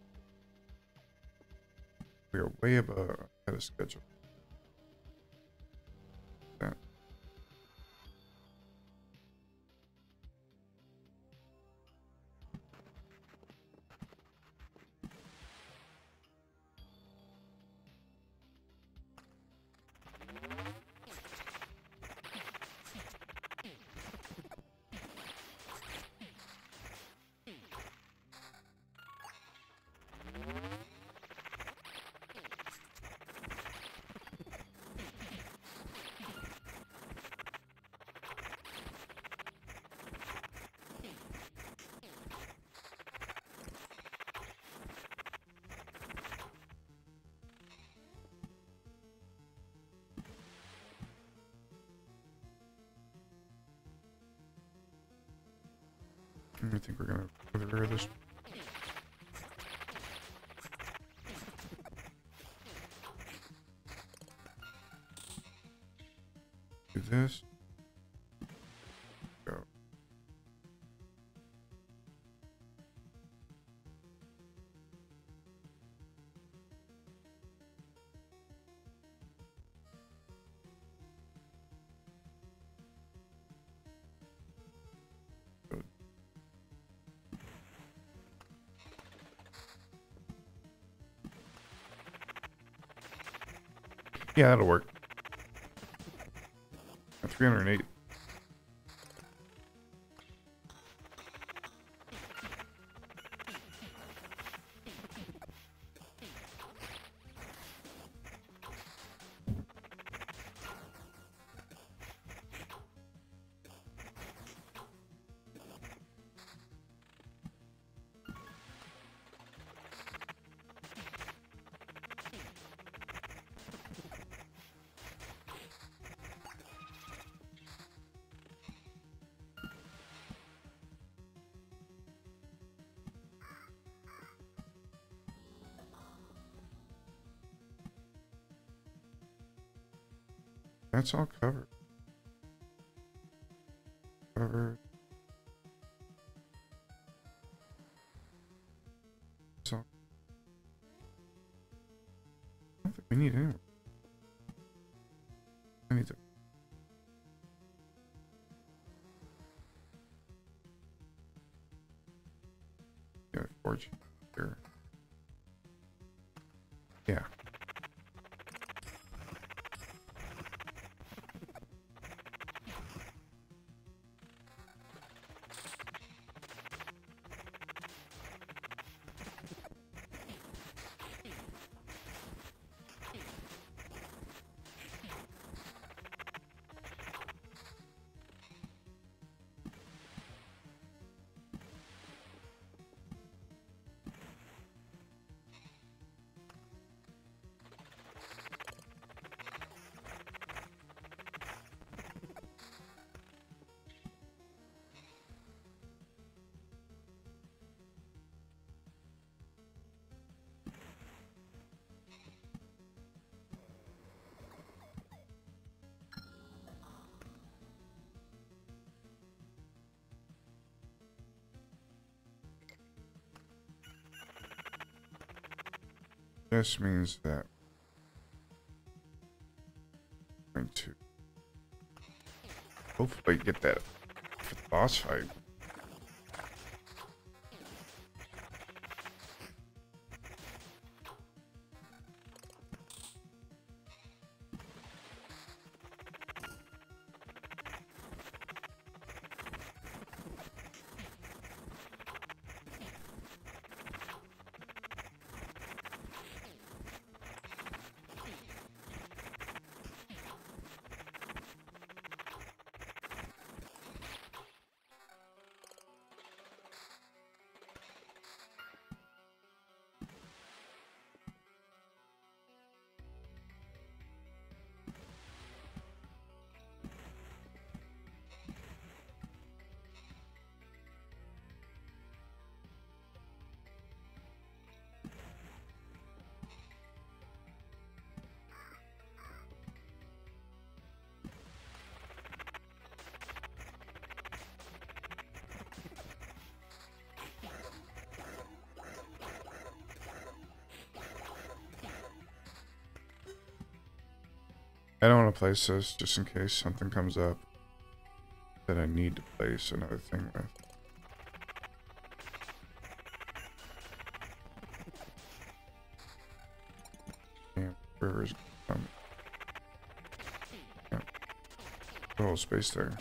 We are way above ahead of schedule. That. I think we're gonna clear this. Do this. Go. Good. Yeah, that'll work. 308. That's all covered. Covered. So I don't think we need any more. I need to. Yeah, forge here. Yeah. This means that I'm going to hopefully get that for the boss fight. I don't want to place this just in case something comes up that I need to place another thing with. Damn, river's come. Yeah. A little space there.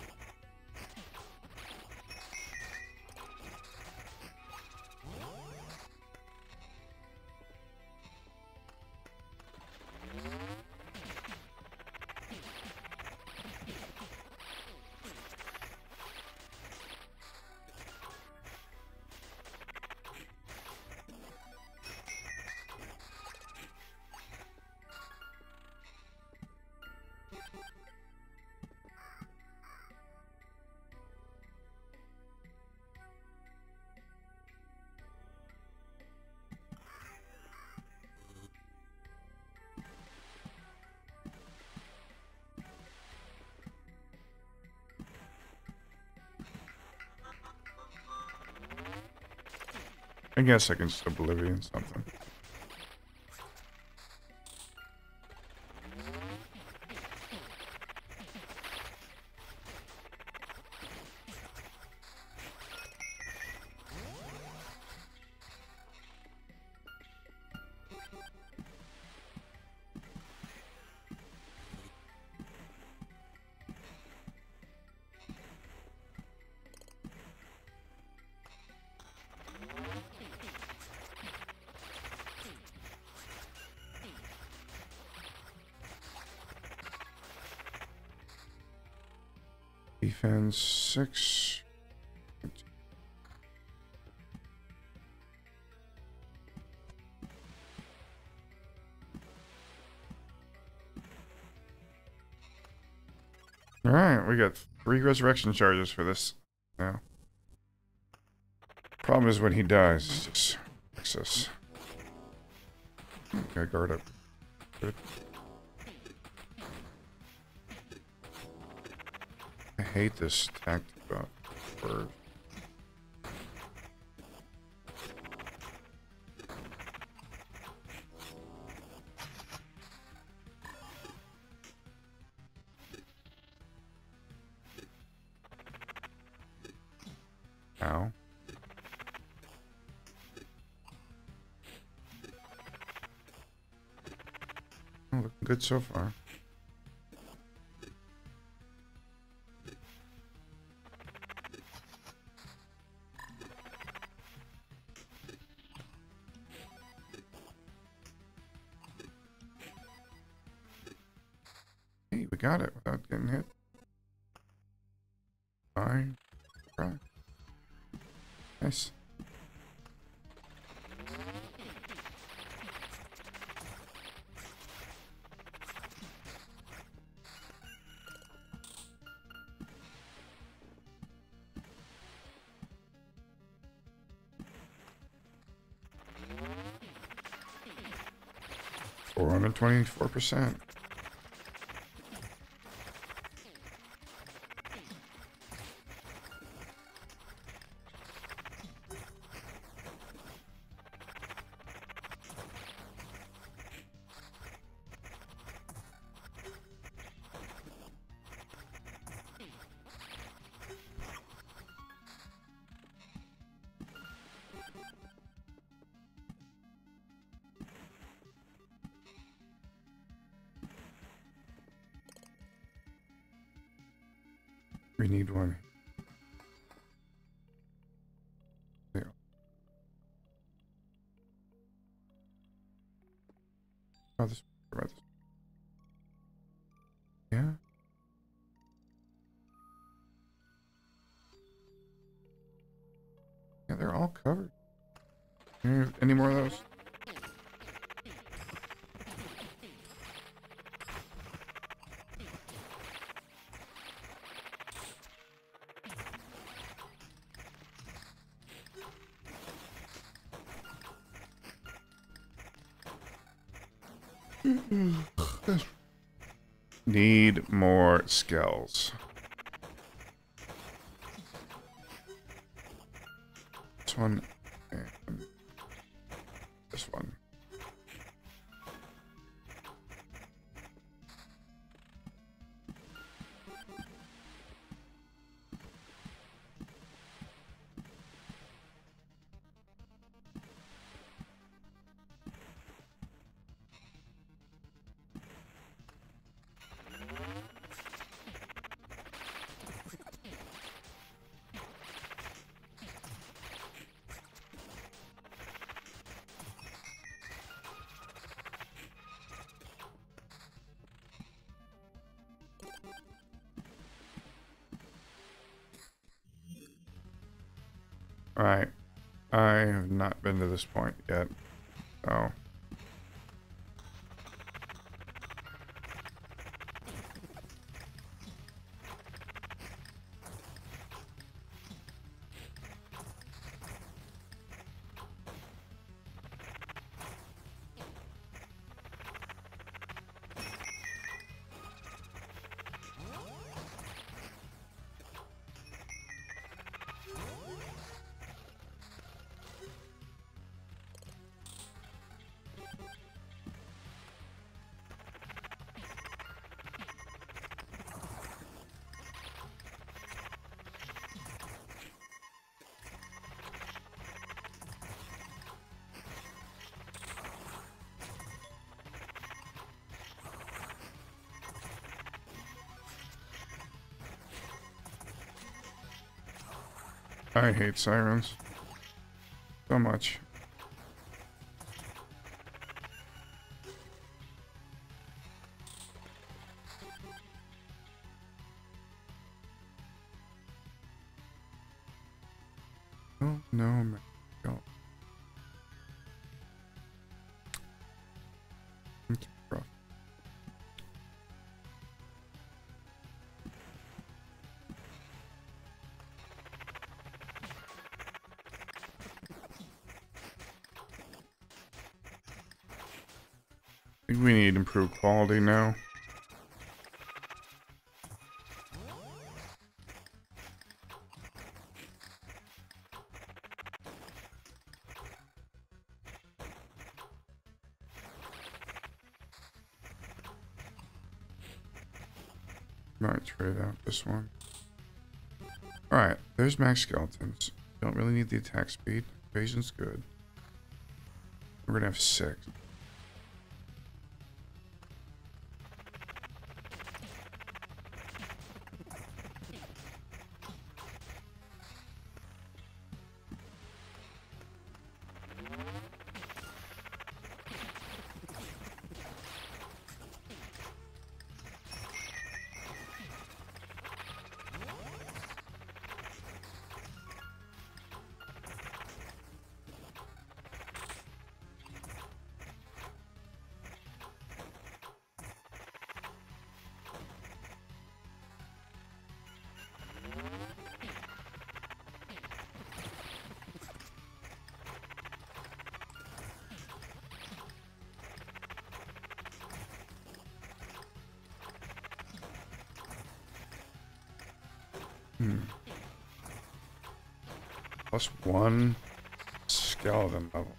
I guess I can just Oblivion something. Defense 6. Alright, we got 3 resurrection charges for this now. Problem is when he dies, it's just excess. Gotta guard up. Good. I hate this tactic about bird. Ow. Oh, looking good so far. Hey, we got it without getting hit. Fine. Right. Nice. $424%. We need one. There. Oh, this. Yeah. Yeah, they're all covered. Any more of those? Need more skells. This one and this one. Alright. I have not been to this point yet. So. I hate sirens so much. Oh no, man. Go. It's rough. I think we need improved quality now. Might trade out this one. Alright, there's max skeletons. Don't really need the attack speed. Evasion's good. We're gonna have 6. Plus 1 skeleton level.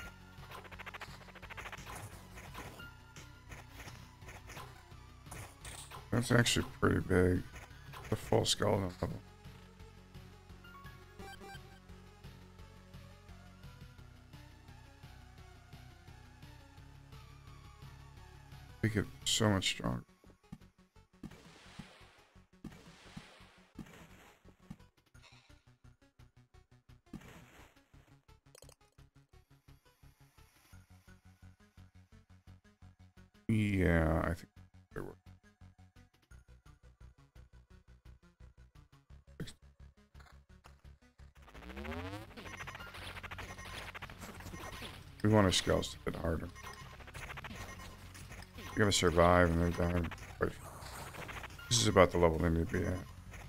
That's actually pretty big. The full skeleton level. Make it so much stronger. Yeah, I think it works. We want our skulls to hit harder. You're gonna survive and they're dying. This is about the level they need to be at.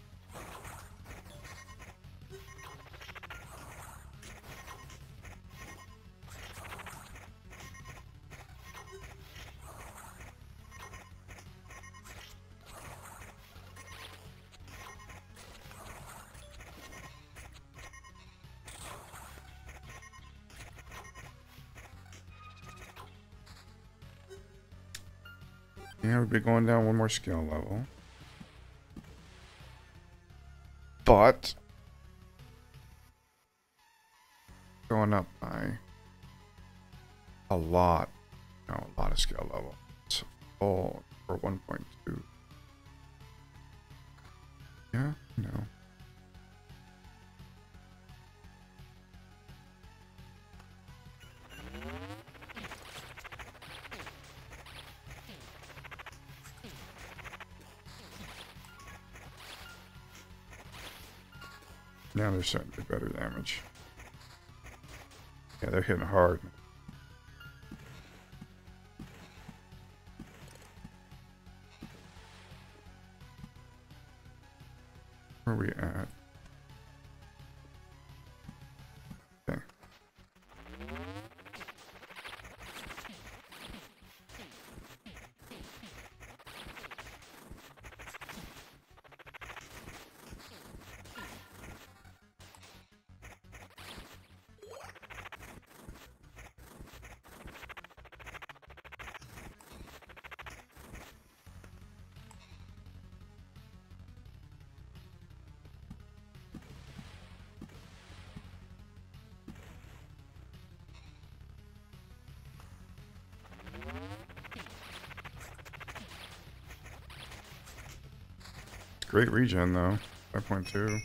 Yeah, we'd be going down one more skill level. But going up by a lot. No, a lot of skill level. It's full for 1.2. Yeah, no. Now they're starting to do better damage. Yeah, they're hitting hard. Where are we at? Okay. Great regen though. 5.2.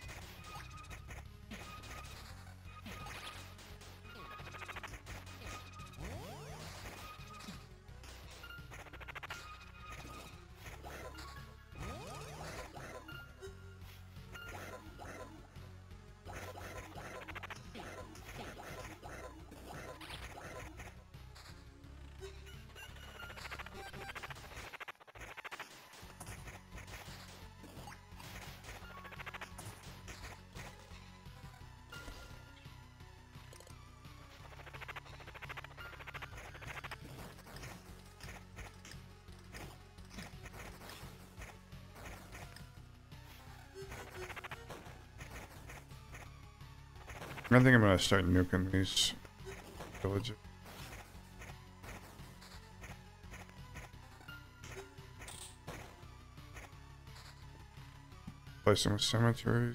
I think I'm gonna start nuking these villages. Place them with cemeteries.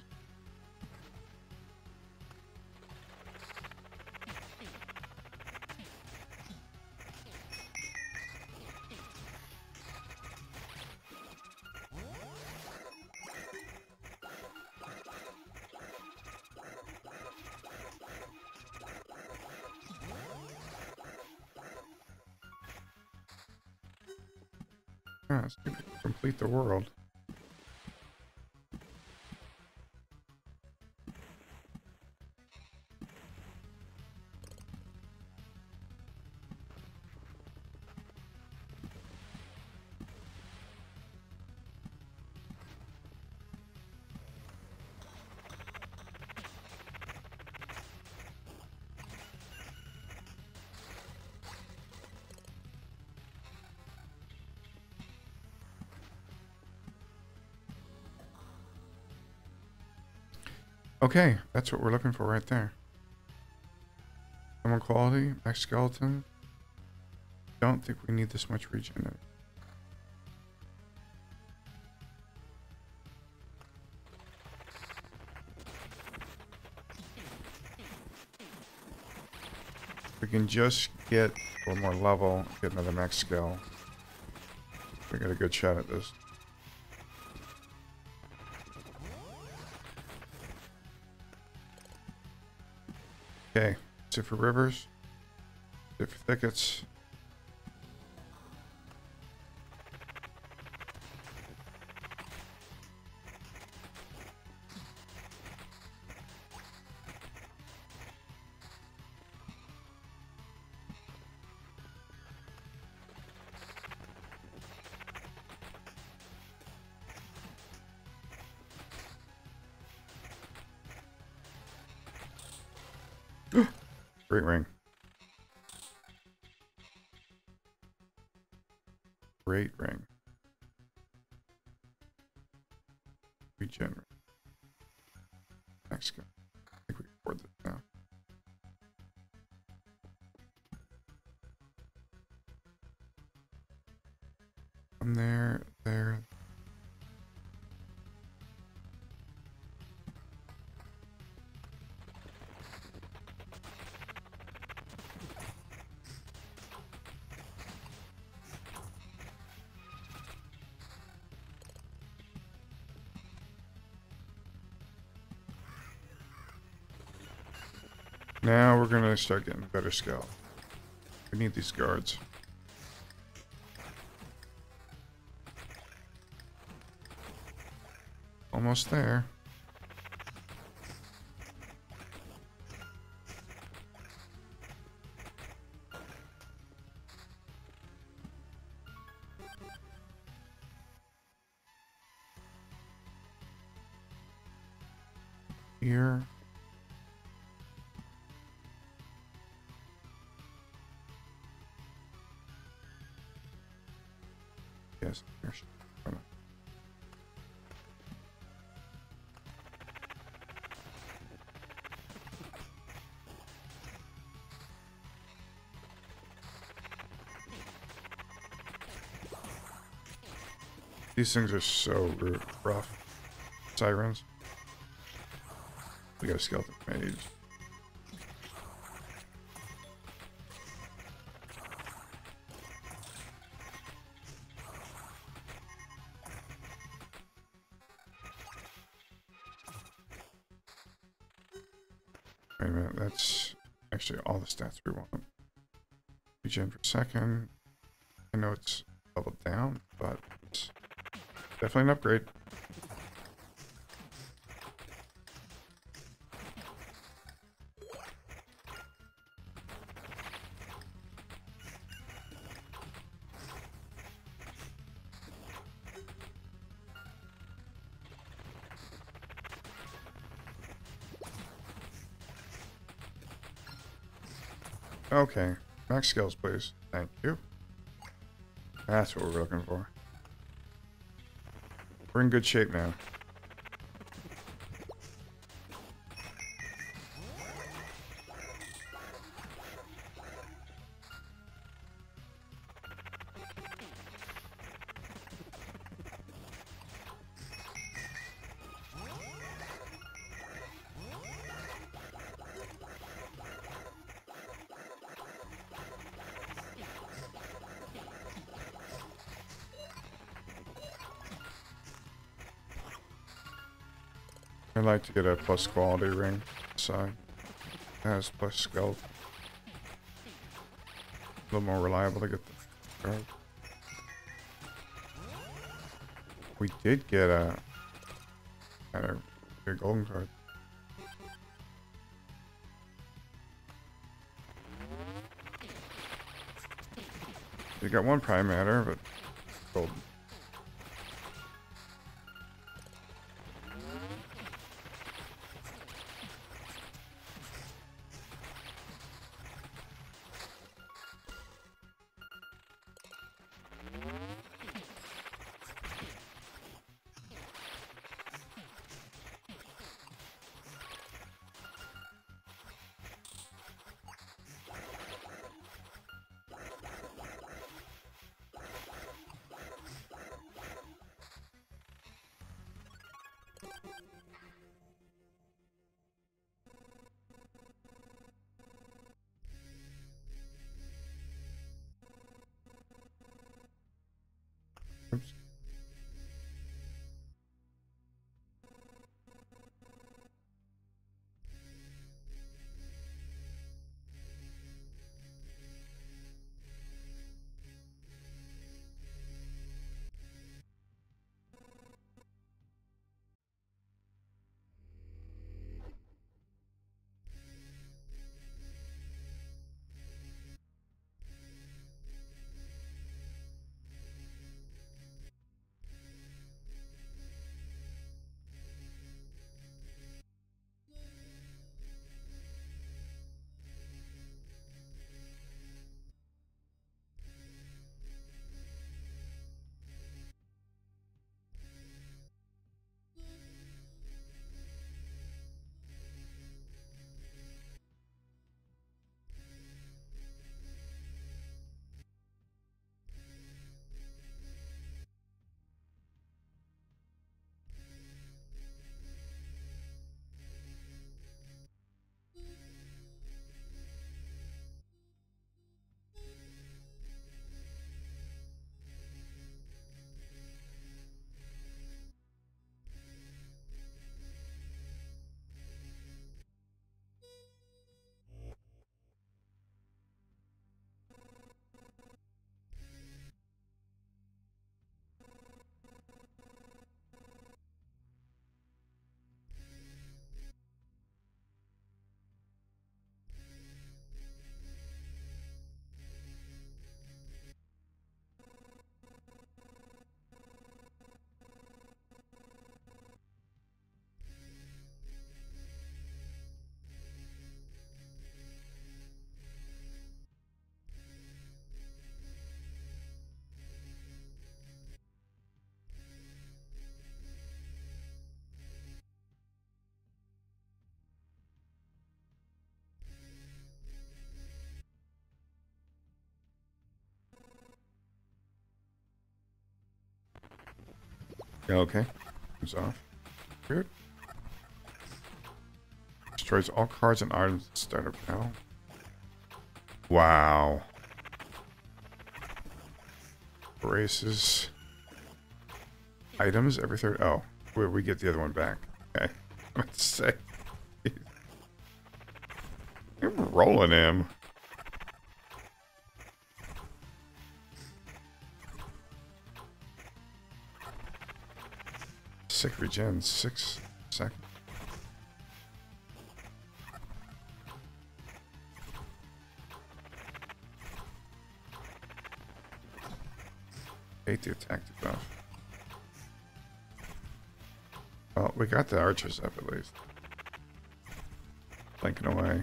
Yeah, let's complete the world. Okay, that's what we're looking for right there. Common quality, max skeleton. Don't think we need this much regen. We can just get one more level, get another max skill. We got a good shot at this. Okay, that's it for rivers. That's it for thickets. Great ring. Great ring. Regenerate. Next go. I think we can afford this now. From there, there. Now we're gonna start getting better skill. We need these guards. Almost there. here. Yes, here's. These things are so rough. Sirens. We got a skeleton mage. Wait a minute, that's actually all the stats we want. Regen per second. I know it's doubled down, but it's definitely an upgrade. Okay, max skills, please. Thank you. That's what we're looking for. We're in good shape now. I'd like to get a plus quality ring side. Has plus skeleton. A little more reliable to get the card. We did get a golden card. You got one prime matter, but golden. Yeah, okay. It's off. Good. Destroys all cards and items at the start of battle. Wow. Erases items every third. Oh, we get the other one back. Okay. I'm about to say. You're rolling him. Sick regen, 6 seconds. Hate the attack debuff. Well, we got the archers up at least. Blinking away.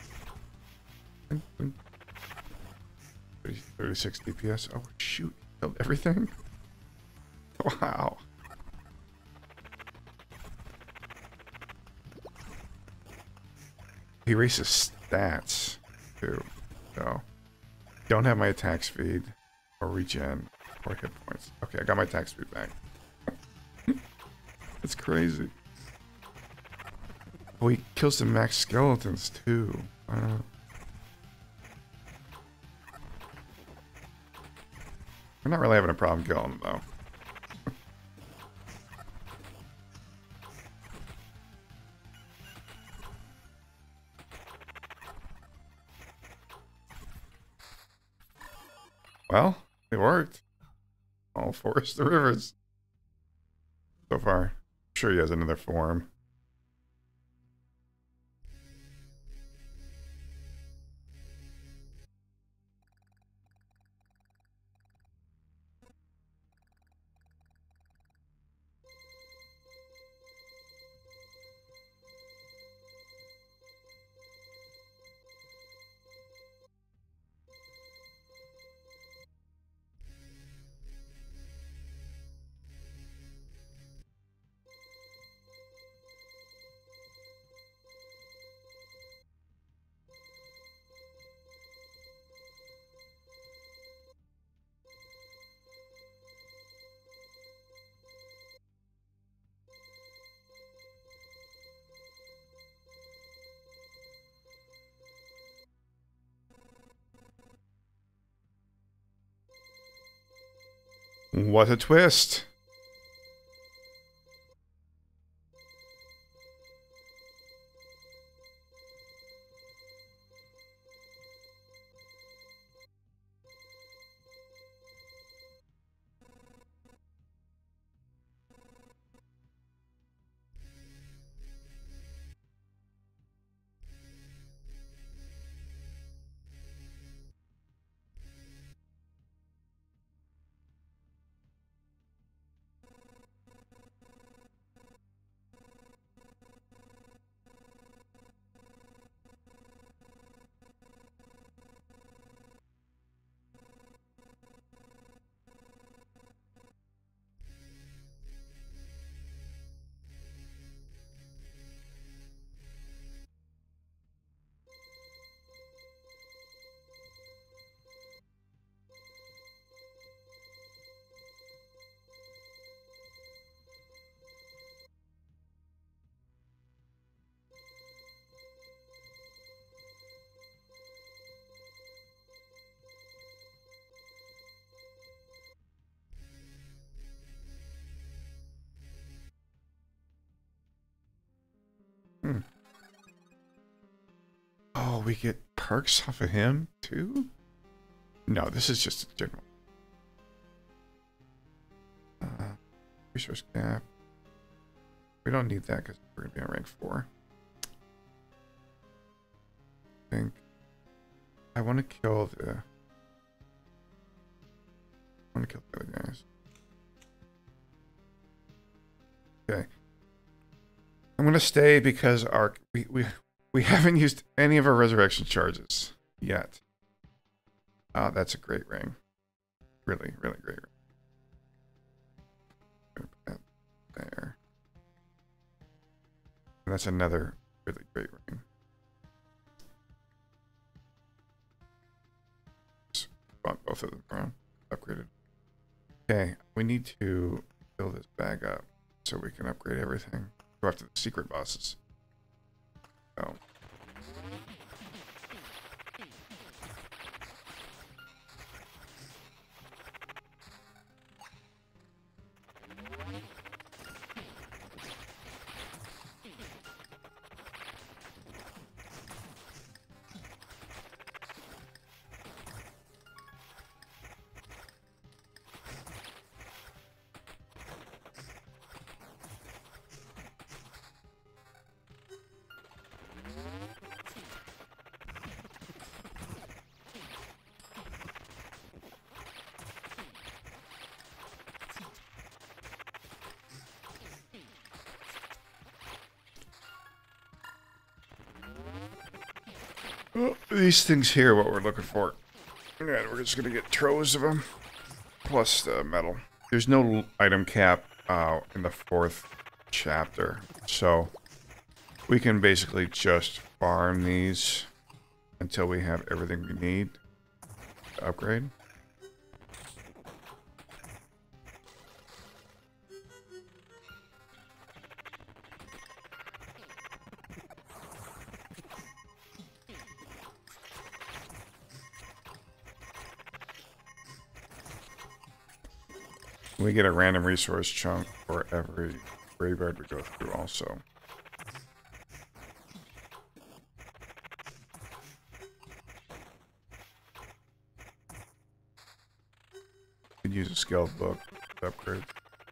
36 DPS. Oh, shoot. Killed everything? Wow. He erases stats, too. So, don't have my attack speed, or regen, or hit points. Okay, I got my attack speed back. It's crazy. Oh, he kills the max skeletons, too. We're not really having a problem killing them, though. Well, it worked. All forest the rivers. So far. I'm sure he has another form. What a twist. Oh, we get perks off of him, too? No, this is just a general. Resource cap. We don't need that because we're going to be on rank 4. I think I want to kill the... I want to kill the other guys. Okay. I'm going to stay because our... We haven't used any of our resurrection charges yet. Ah, that's a great ring. Really, really great ring. Put that there. And that's another really great ring. Just bought both of them around. Upgraded. Okay, we need to fill this bag up so we can upgrade everything. Go after the secret bosses. Oh. Well, these things here, what we're looking for. And we're just going to get troves of them. Plus the metal. There's no item cap in the 4th chapter. So we can basically just farm these until we have everything we need to upgrade. We get a random resource chunk for every graveyard we go through also. Could use a skilled book to upgrade.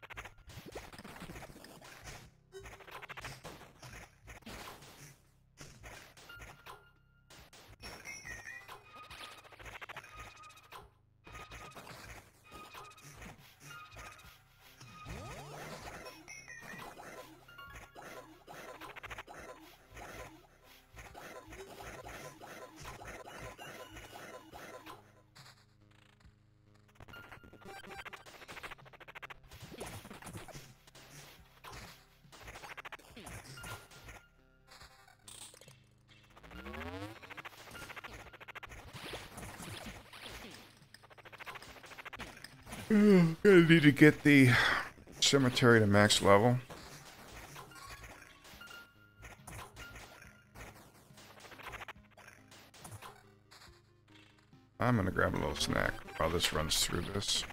Gonna need to get the cemetery to max level. I'm gonna grab a little snack while this runs through this.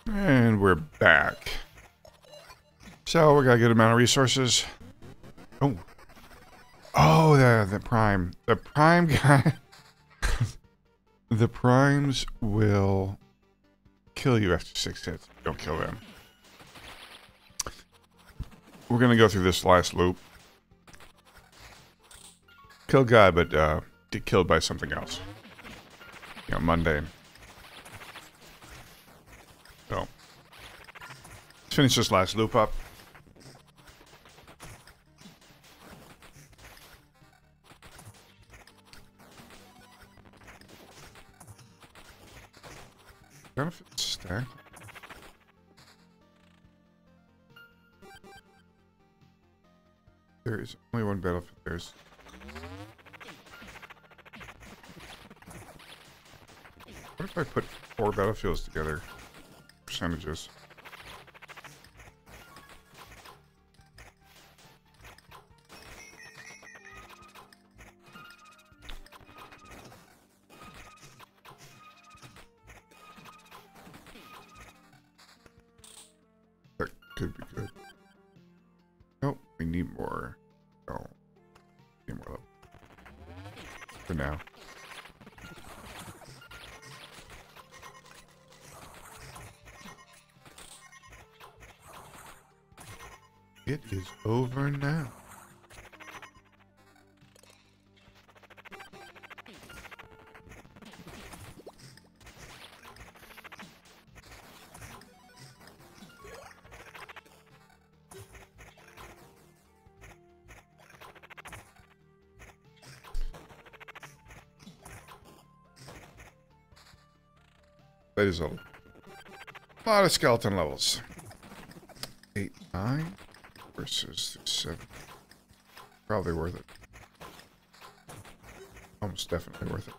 And we're back. So we got a good amount of resources. Oh. Oh, the prime. The prime guy. The primes will kill you after 6 hits. Don't kill them. We're going to go through this last loop. Kill guy, but get killed by something else. You know, mundane. So, let's finish this last loop up. Benefit stack. There is only one benefit. There's. What if I put 4 battlefields together? Percentages. That could be good. Oh, we need more. Oh, need more level. For now. It is over now. That is a lot of skeleton levels. 8, 9 versus 7. Probably worth it. Almost definitely worth it.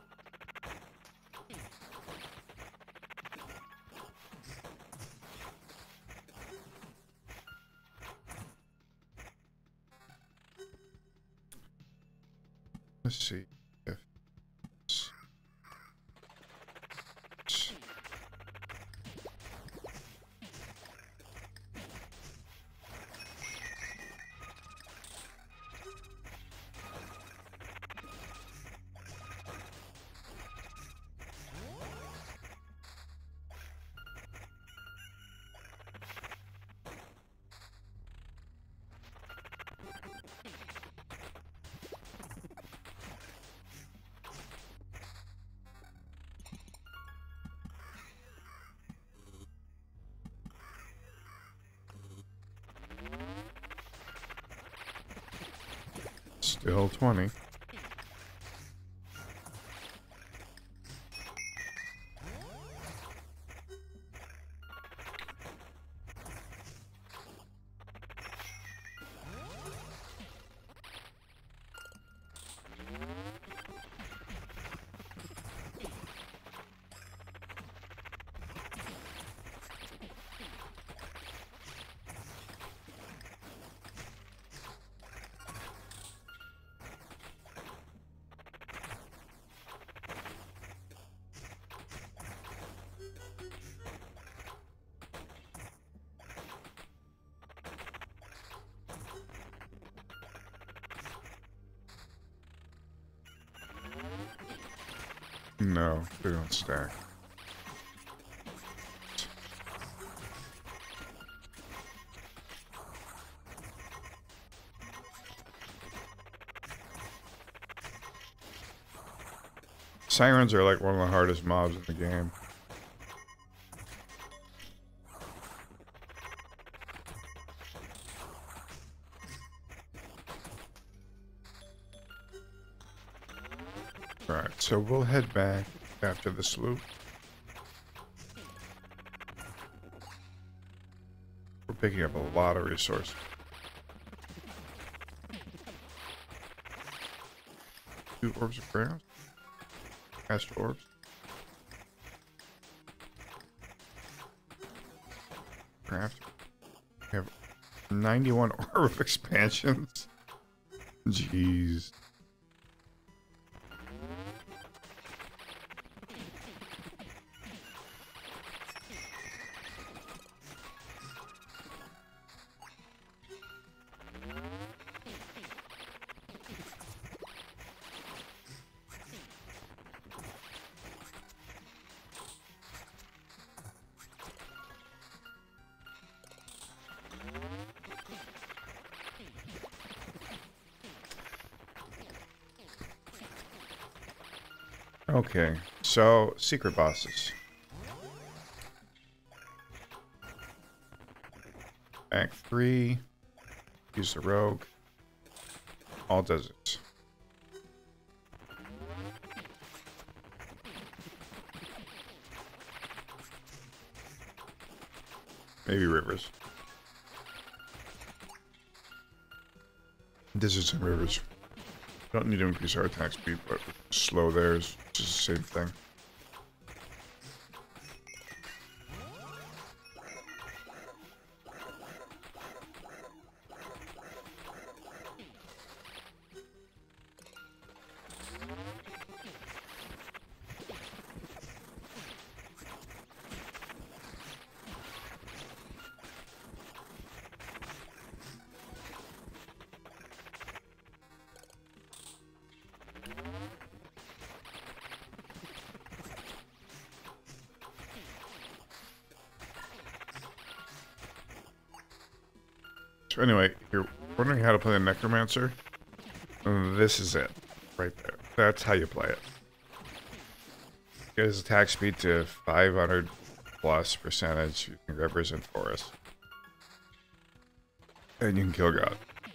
Let's see if still 20. No, they don't stack. Sirens are like one of the hardest mobs in the game. Right, so we'll head back after this loop. We're picking up a lot of resources. Two orbs of ground. Astral orbs. Craft. We have 91 orb of expansions. Jeez. Okay, so secret bosses. Act 3. Use the rogue. All deserts. Maybe rivers. Deserts and rivers. Don't need to increase our attack speed, but slow theirs, which is the same thing. So anyway, if you're wondering how to play the Necromancer, this is it. Right there. That's how you play it. Get his attack speed to 500 plus percentage. You can represent Forest. And you can kill God.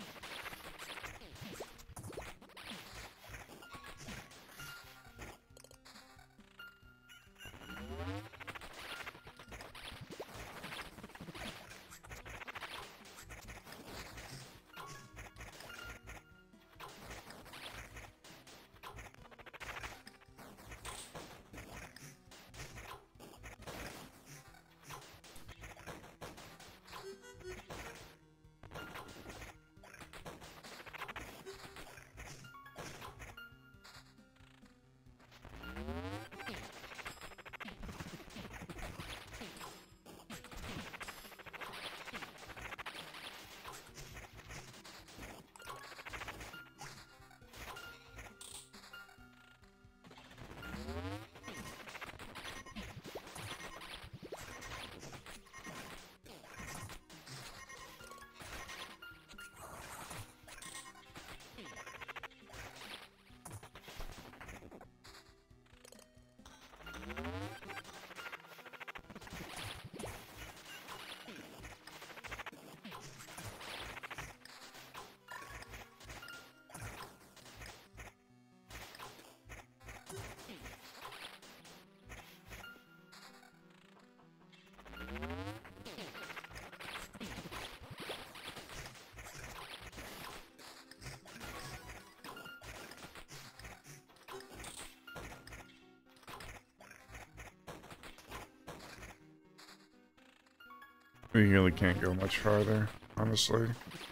We really can't go much farther, honestly.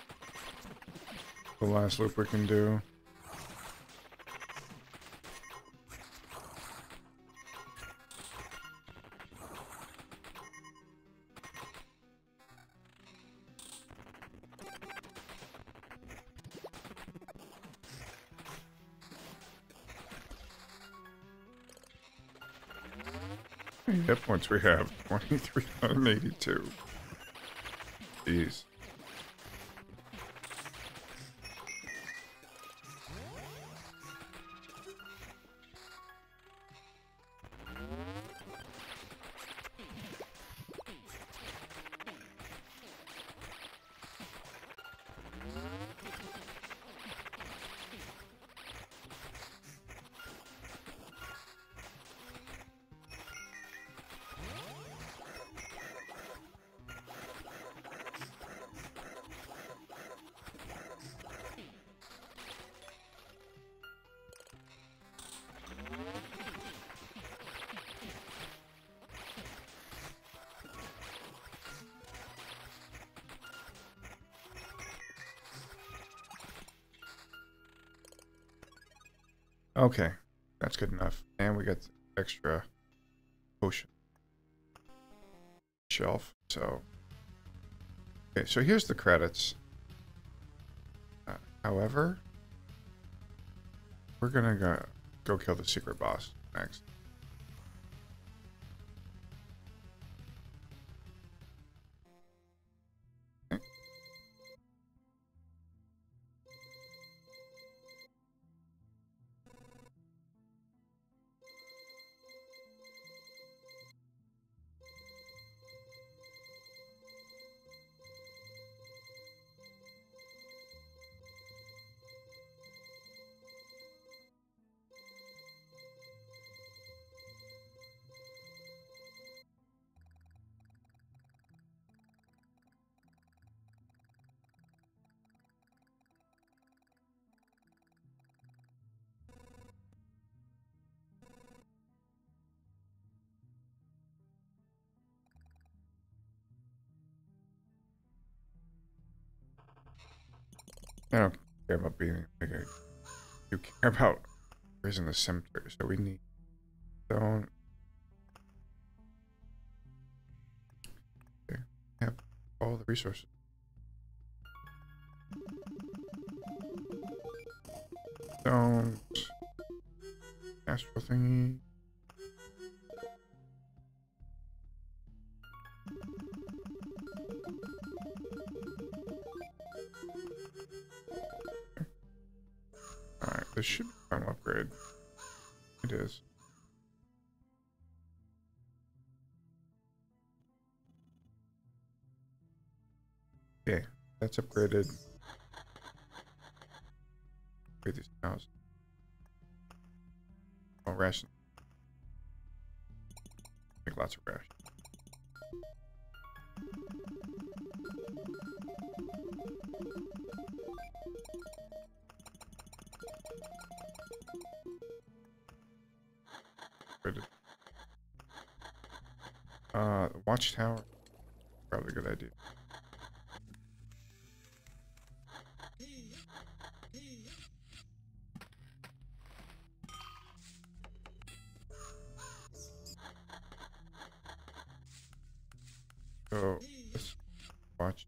The last loop we can do. How many hit points we have? 2382. Jeez. Okay, that's good enough. And we got extra potion shelf. So, okay, so here's the credits. However, we're gonna go kill the secret boss next. Okay. I don't care about being bigger. You care about raising the cemetery, so we need stone. Okay. Have all the resources. Stone. Astral thingy. Alright, this should be a final upgrade. It is. Okay, that's upgraded. Upgrade these cows. Oh, ration. Make lots of ration. The watchtower. Probably a good idea. So let's watch.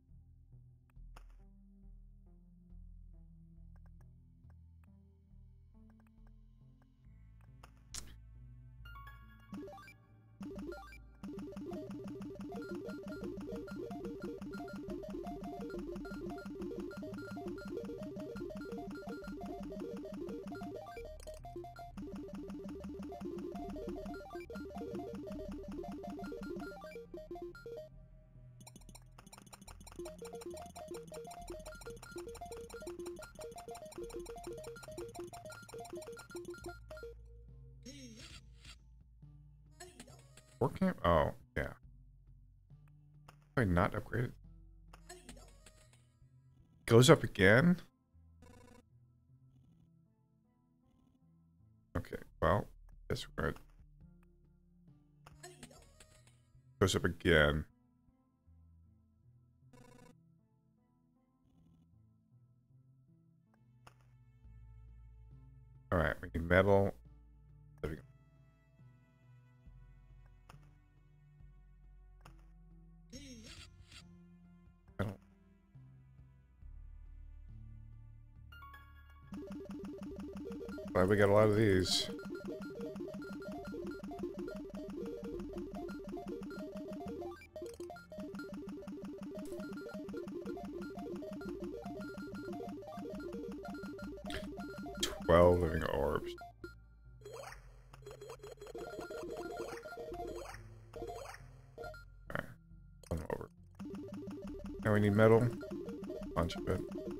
Work camp? Oh, yeah. Wait, not upgraded. Goes up again? Okay, well, guess we're gonna... Goes up again. Alright, we need metal. Metal. Glad we got a lot of these. Living orbs. Alright, one over. Now we need metal. Bunch of it.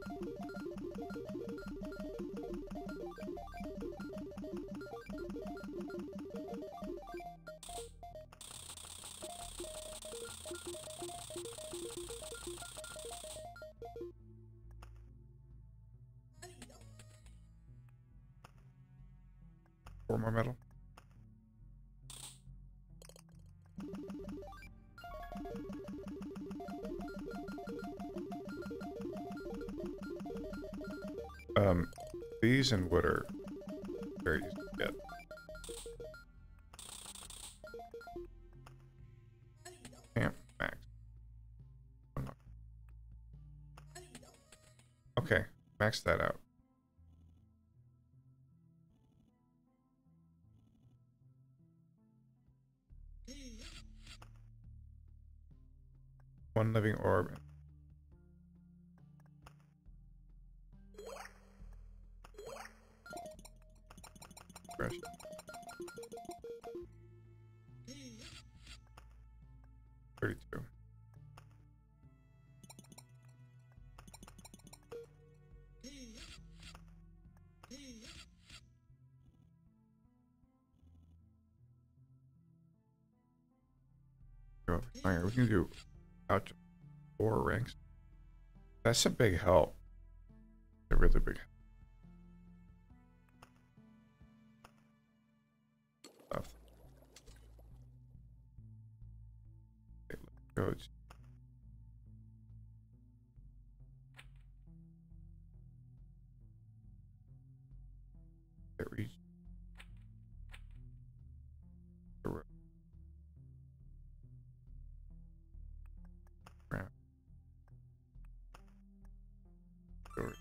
Four more metal. These and wood are very easy to get. Camp max. Okay, max that out. One living orb. Fresh. 32. Go up higher. We can do out to 4 ranks. That's a big help. A really big help. Okay, let's go. That reach. Crap. Sure.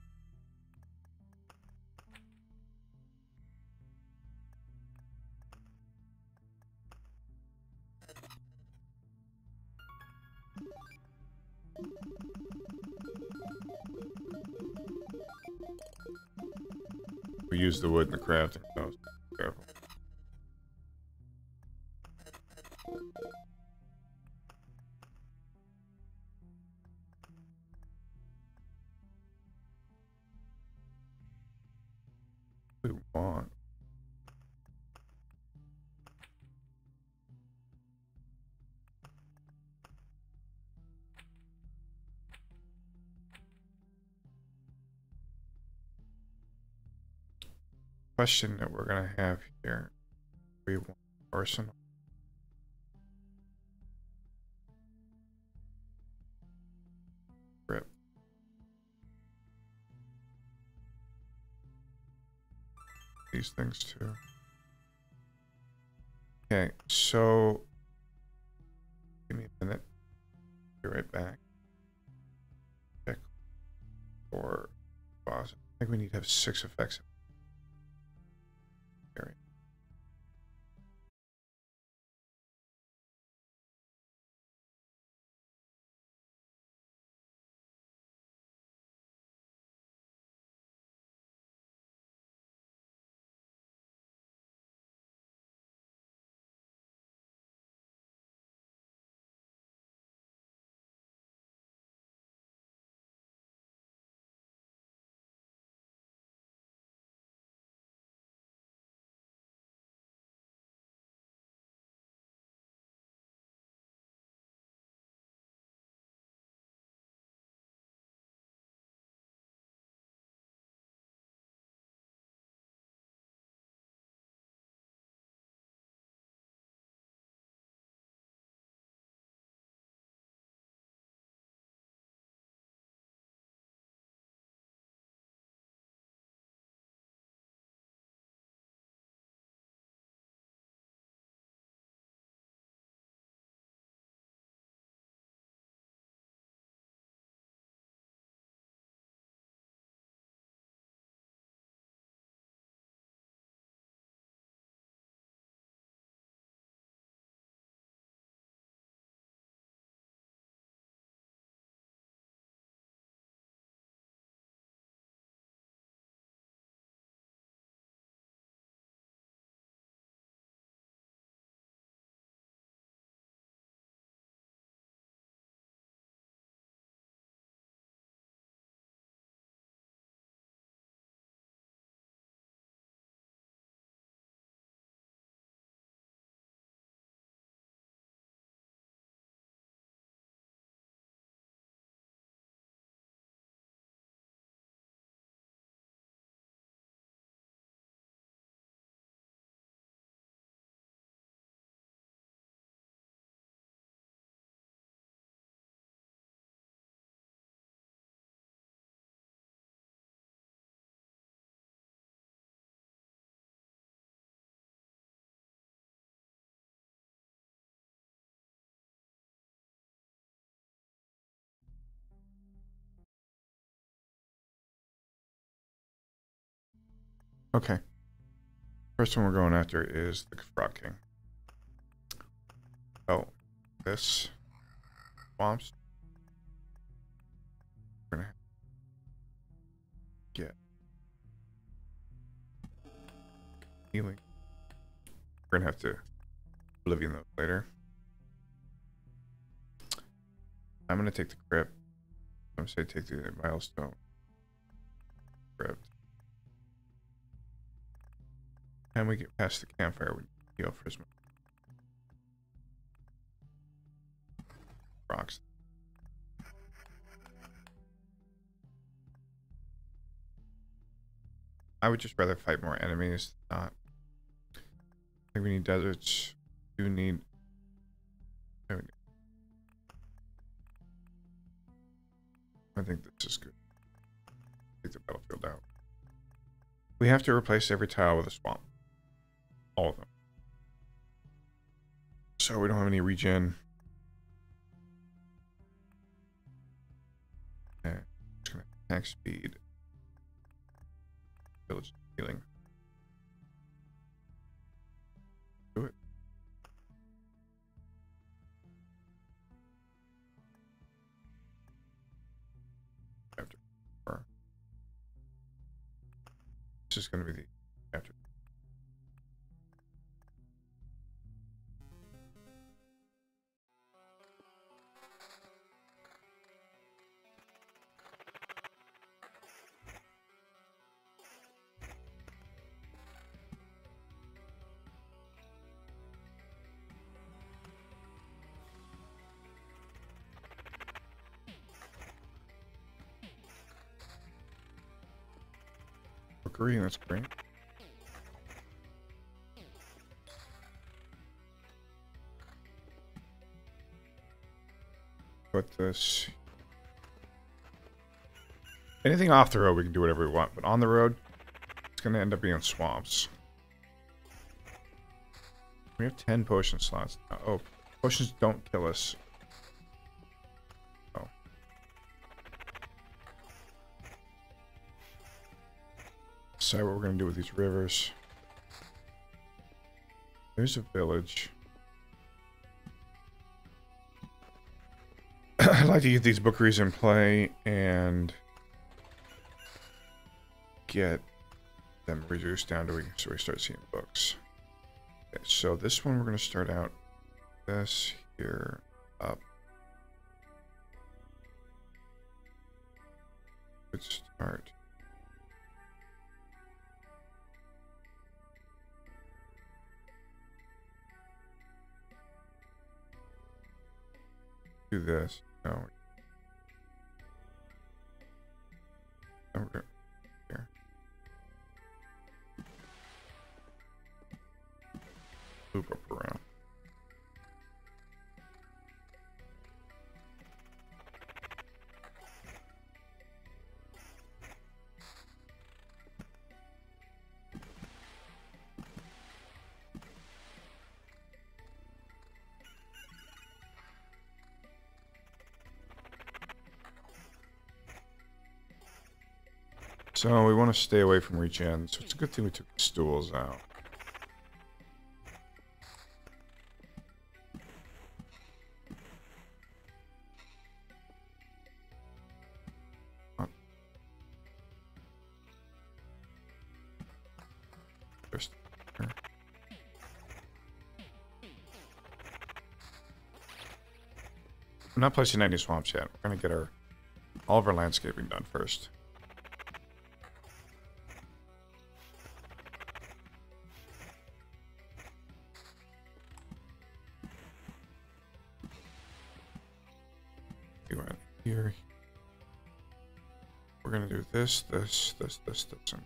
We use the wood in the crafting house. Careful. We want. Question that we're gonna have here. We want arsenal. Rip. These things too. Okay, so give me a minute. Be right back. Check for boss. I think we need to have 6 effects. Area. Okay. First one we're going after is the Frog King. Oh, this swamps. We're gonna get healing. We're gonna have to Oblivion those later. I'm gonna take the crypt. I'm gonna say take the milestone. Crypt. And we get past the campfire, we heal for his rocks. I would just rather fight more enemies. Not. I think we need deserts. We do need. I think this is good. Take the battlefield out. We have to replace every tile with a swamp. All of them. So we don't have any regen. Okay. Just gonna attack speed. Village healing. Do it. After. This is gonna be the after. Green, that's great. Put this. Anything off the road, we can do whatever we want, but on the road, it's going to end up being swamps. We have 10 potion slots now. Oh, potions don't kill us. Oh. Decide what we're going to do with these rivers. There's a village. I'd like to get these bookeries in play and get them reduced down to so we start seeing books. Okay, so this one we're going to start out this here up. Good start. Do this. No. Over here. Loop up around. So we want to stay away from regen, so it's a good thing we took the stools out. Just here. I'm not placing any swamps yet. We're going to get all of our landscaping done first. Here. We're gonna do this, this, and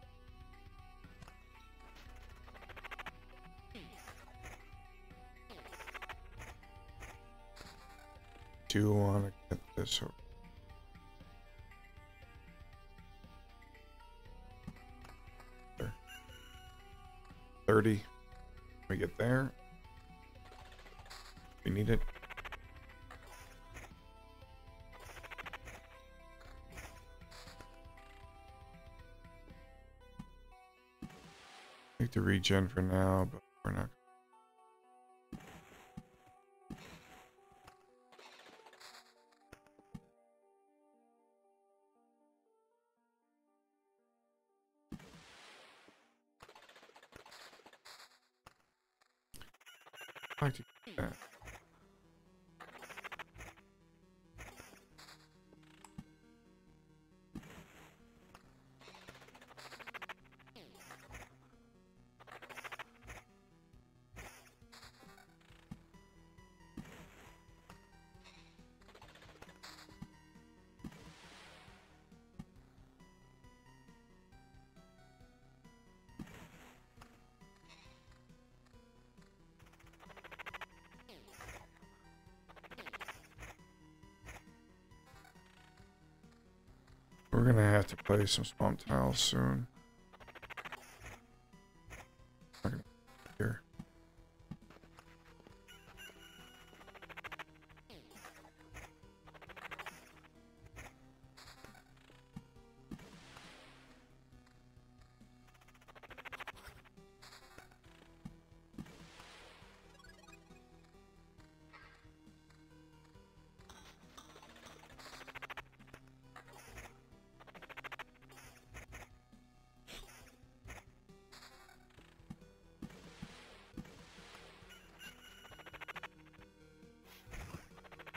do want to get this over. There. 30. We get there. We need it. Take the regen for now, but we're not. I'd like to get that. We're gonna have to play some swamp tiles soon.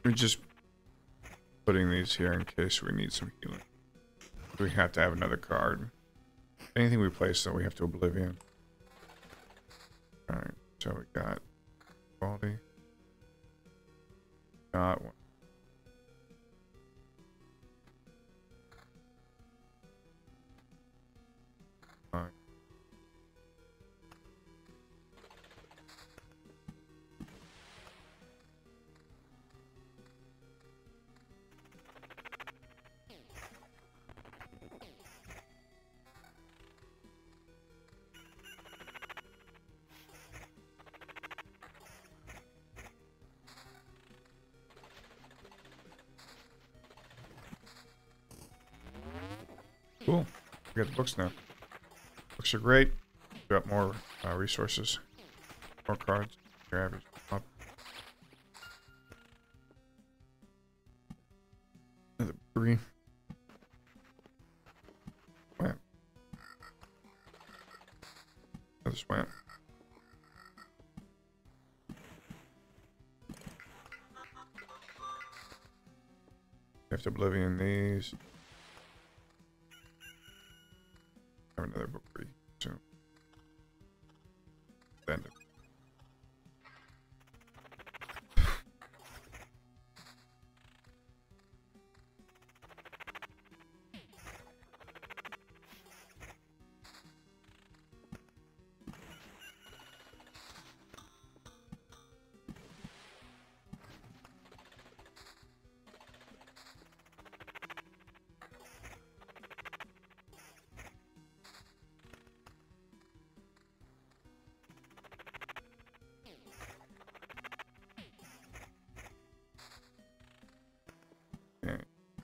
We're just putting these here in case we need some healing. We have to have another card. Anything we place, though, we have to Oblivion. Alright, so we got quality. Got one. Fine. Cool. We got the books now. Books are great. Got more resources, more cards. Your average up. Another 3. Swamp. Another swamp. You have to Oblivion these. Have another book for you soon. End it. Okay.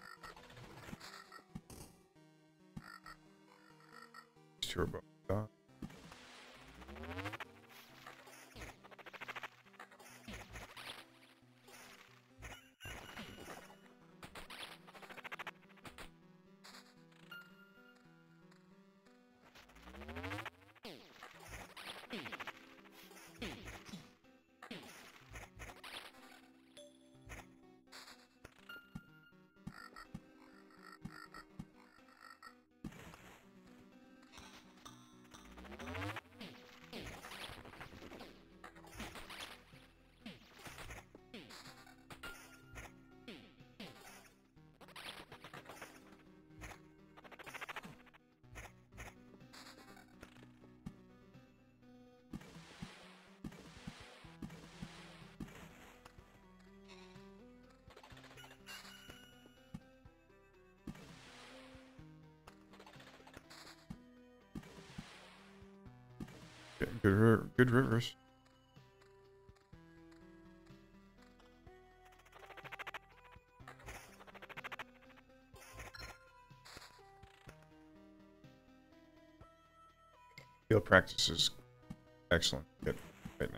Turbo. Good rivers. Field practice is excellent. Good right now.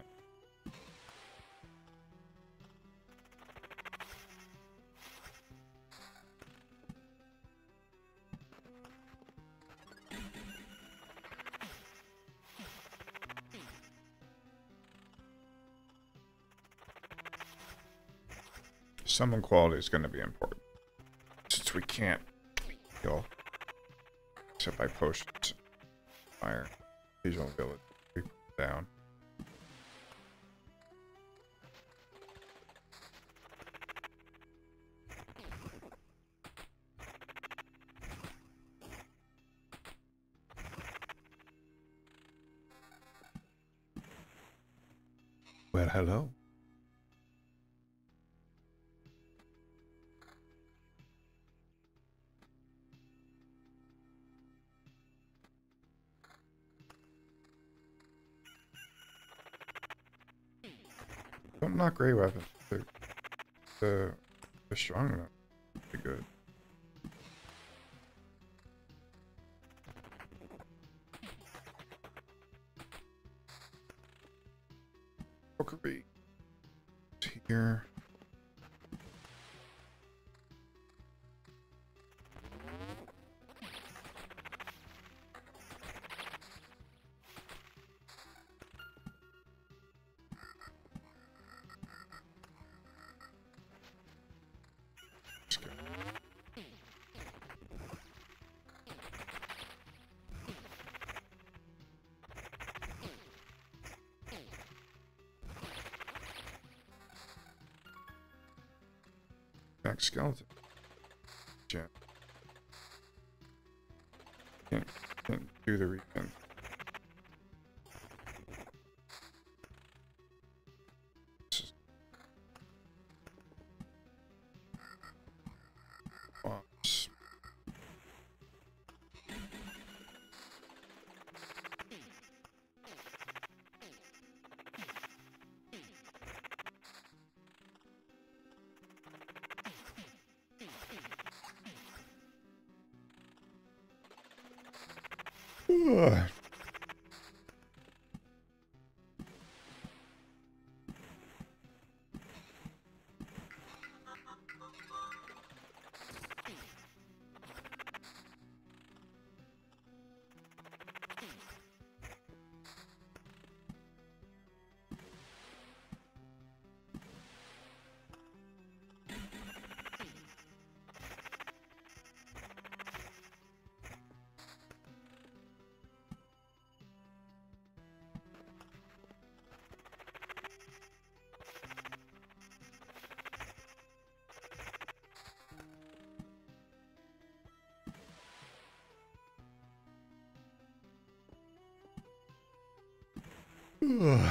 Summon quality is going to be important, since we can't heal except by potions. Fire, occasional village, we put down. Well, hello. Don't knock gray weapons. They're strong enough. Pretty good. Cookery. Here. max skeleton. Yeah. Can't do the weekend. Boss. Ugh. Ugh.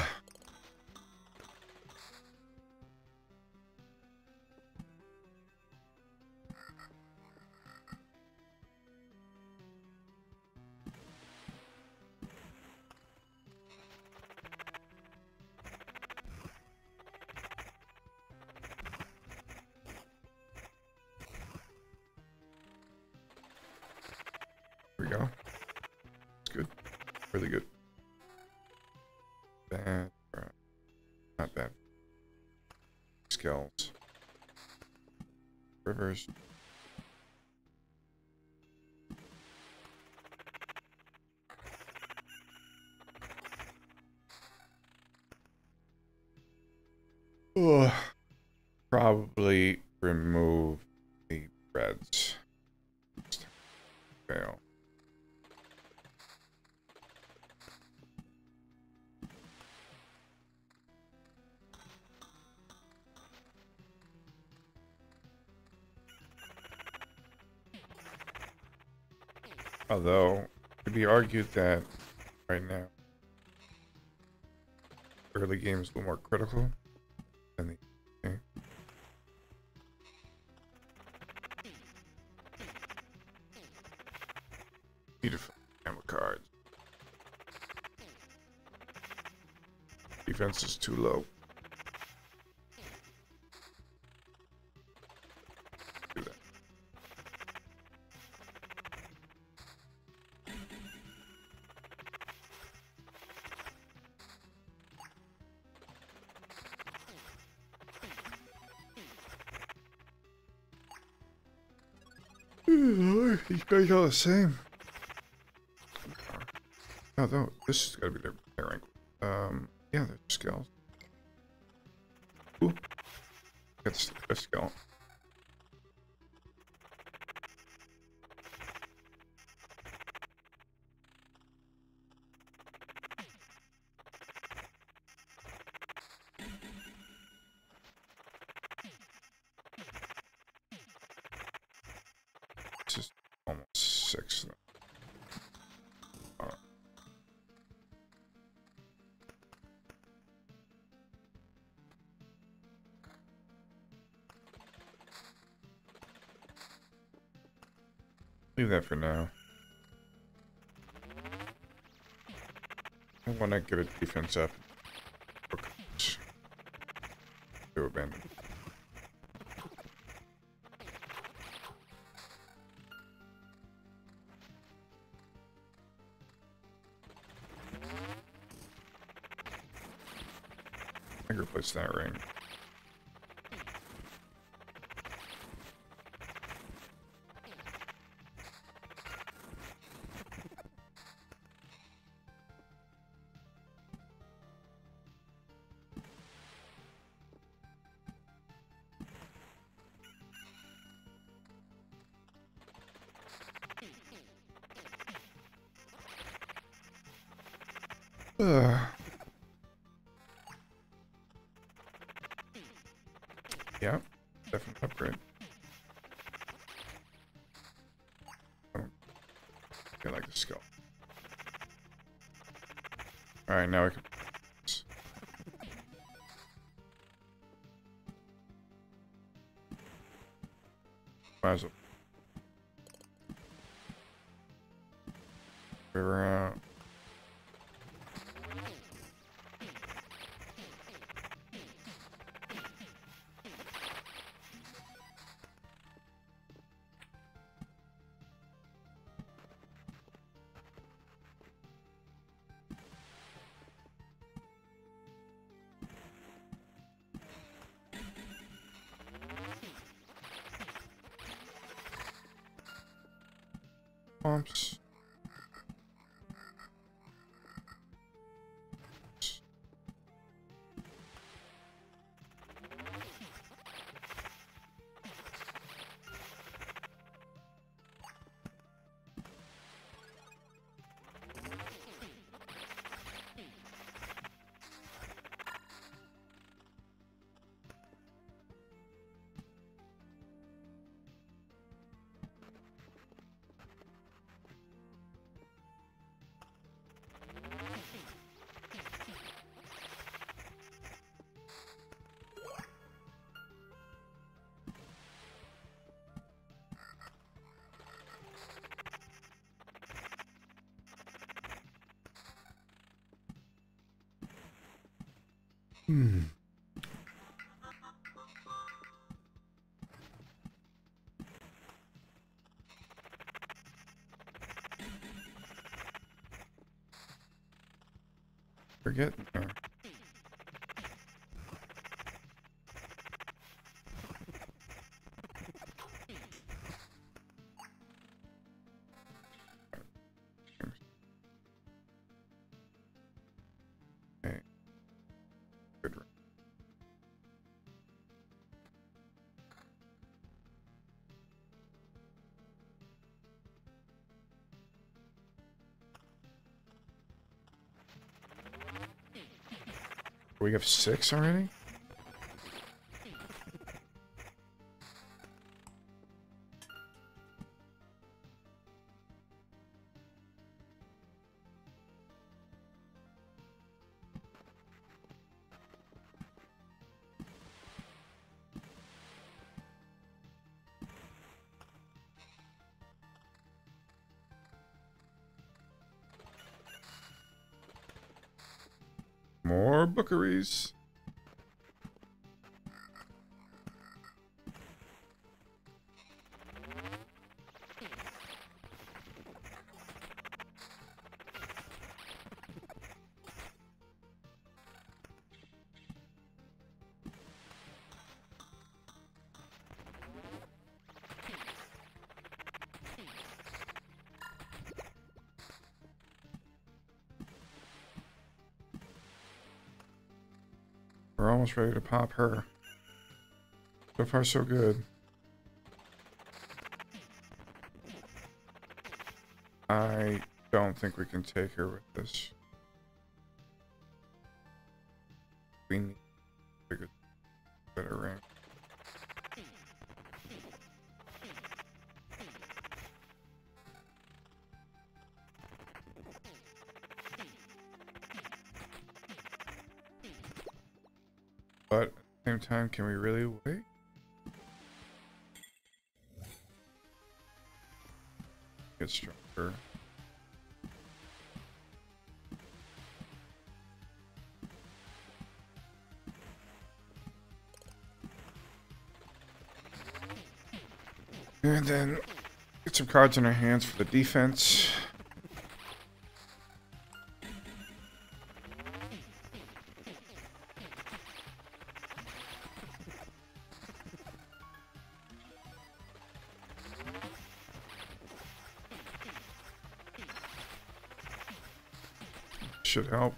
There we go. It's good. Really good. Bad. Not bad. Skills. Rivers. Ugh. Probably remove the reds. Fail. Although, it could be argued that right now, early game is a little more critical than the okay. Beautiful ammo cards. Defense is too low. Do that. These guys are the same. Oh, no, this has got to be their rank. Yeah, they're skills. Ooh, got the skill. This is almost 6 now. Leave that for now. I want to give it defense up. To abandon. I can replace that ring. Yeah, definitely upgrade. skull. Alright, now we can... Might as well. River out. Pumps. Forget. Okay. Good. We have 6 already? More bookeries. We're almost ready to pop her. So far, so good. I don't think we can take her with this. We need a better ring. But at the same time, can we really wait? Get stronger. And then get some cards in our hands for the defense. Should help.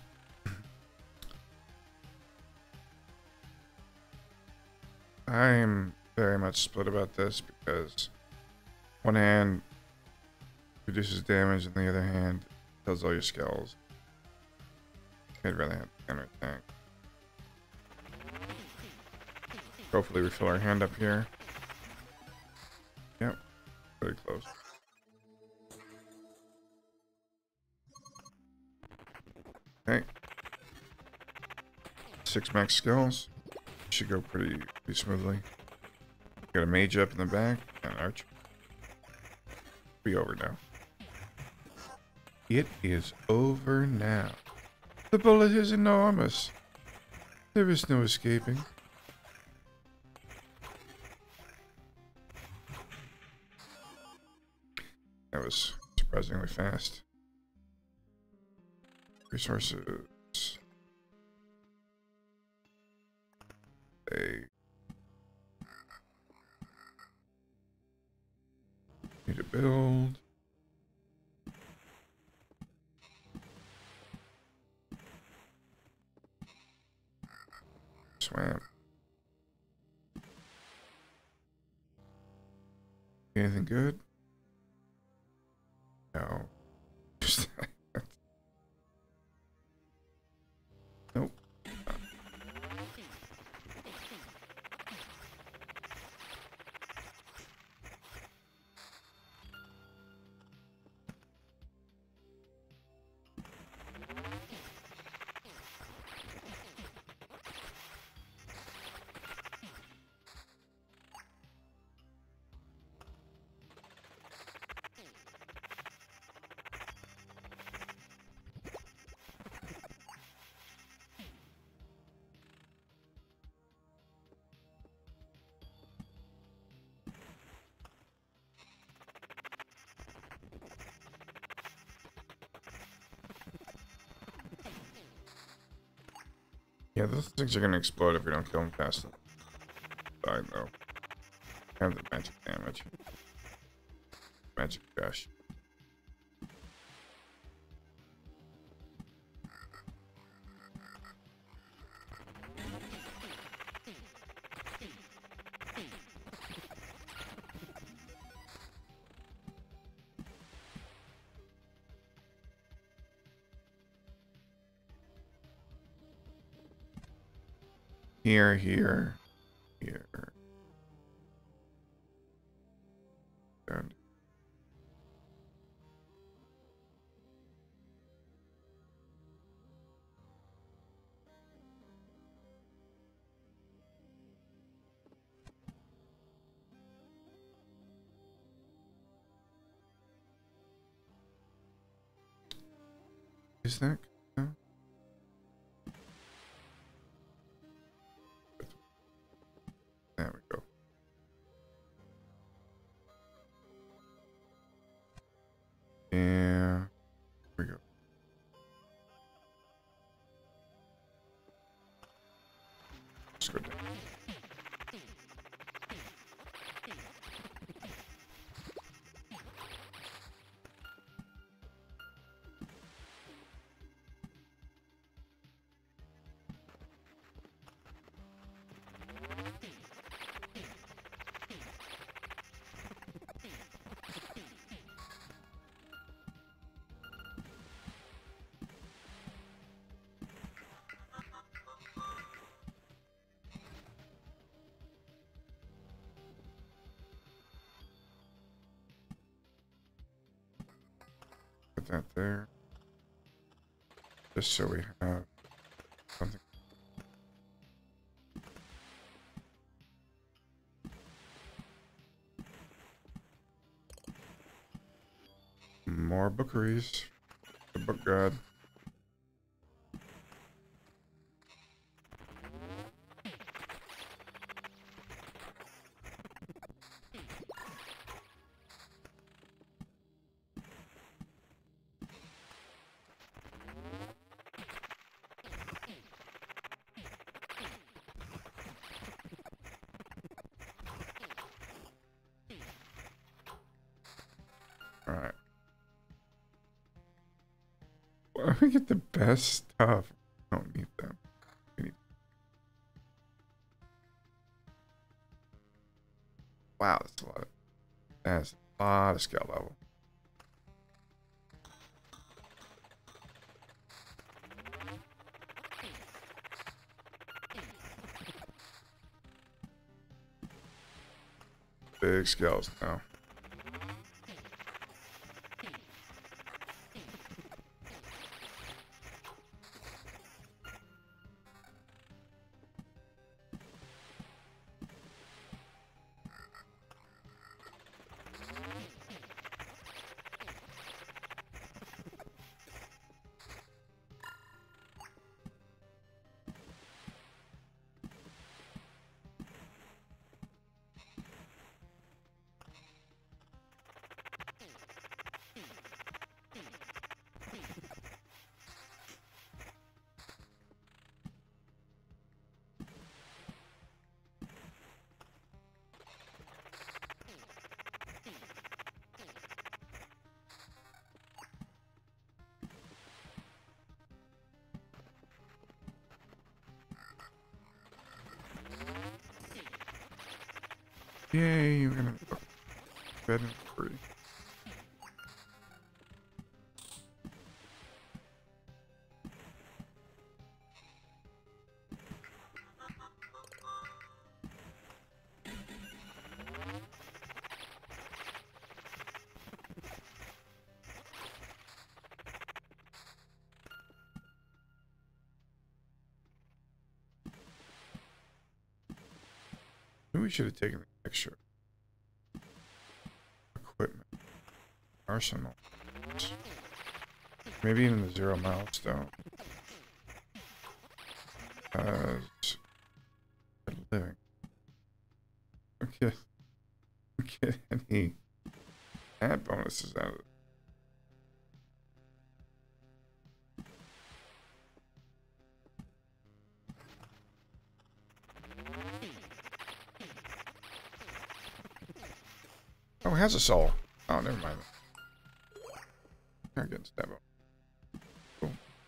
I'm very much split about this because one hand reduces damage and the other hand does all your skills. I'd rather have counter attack. Hopefully we fill our hand up here. Yep, very close. 6 max skills. Should go pretty smoothly. Got a mage up in the back and archer. Be over now. It is over now. The bullet is enormous. There is no escaping. That was surprisingly fast. Resources. They need to build. Swam. Anything good? No. Nope. Yeah, those things are gonna explode if we don't kill them fast enough. Fine though. Have the magic damage. Magic dash. Here. And is that? No? There we go. Yeah. Here we go. Let's go down. Put that there. Just so we have something. More bookeries. The book god. Alright. Why do we get the best stuff? I don't need them. We need... Wow, that's a lot of... That's a lot of skill level. Big skills now. Yay, you're gonna go to bed and free. Maybe we should have taken the extra equipment. Arsenal. Maybe even the 0 milestone. Living. Okay. Get any ad bonuses out of it. Oh, it has a soul. Oh, never mind. Not getting stab up. Cool.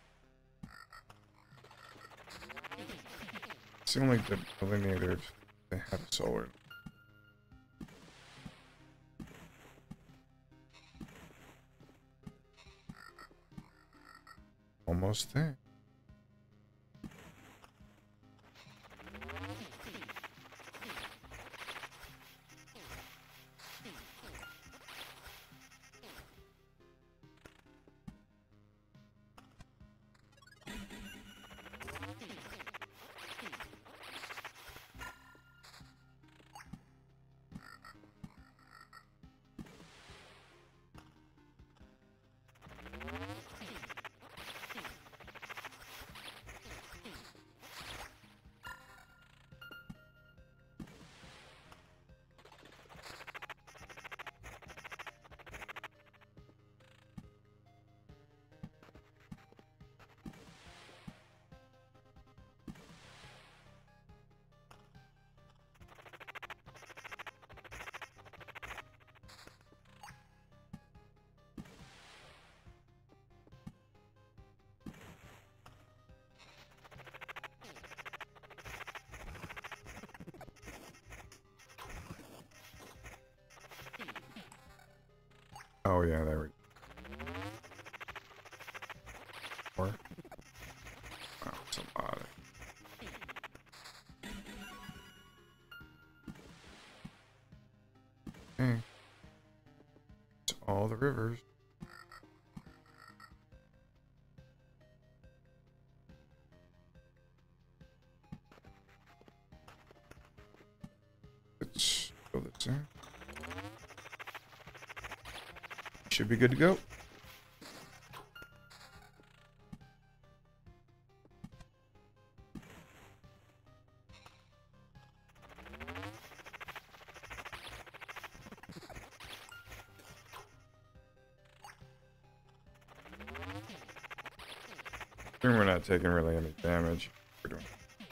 It's the only delineator they have a solar. Almost there. Oh yeah, there we go. Wow, that's a lot. Okay. It's all the rivers. Let's fill this in. Should be good to go. We're not taking really any damage. We're doing.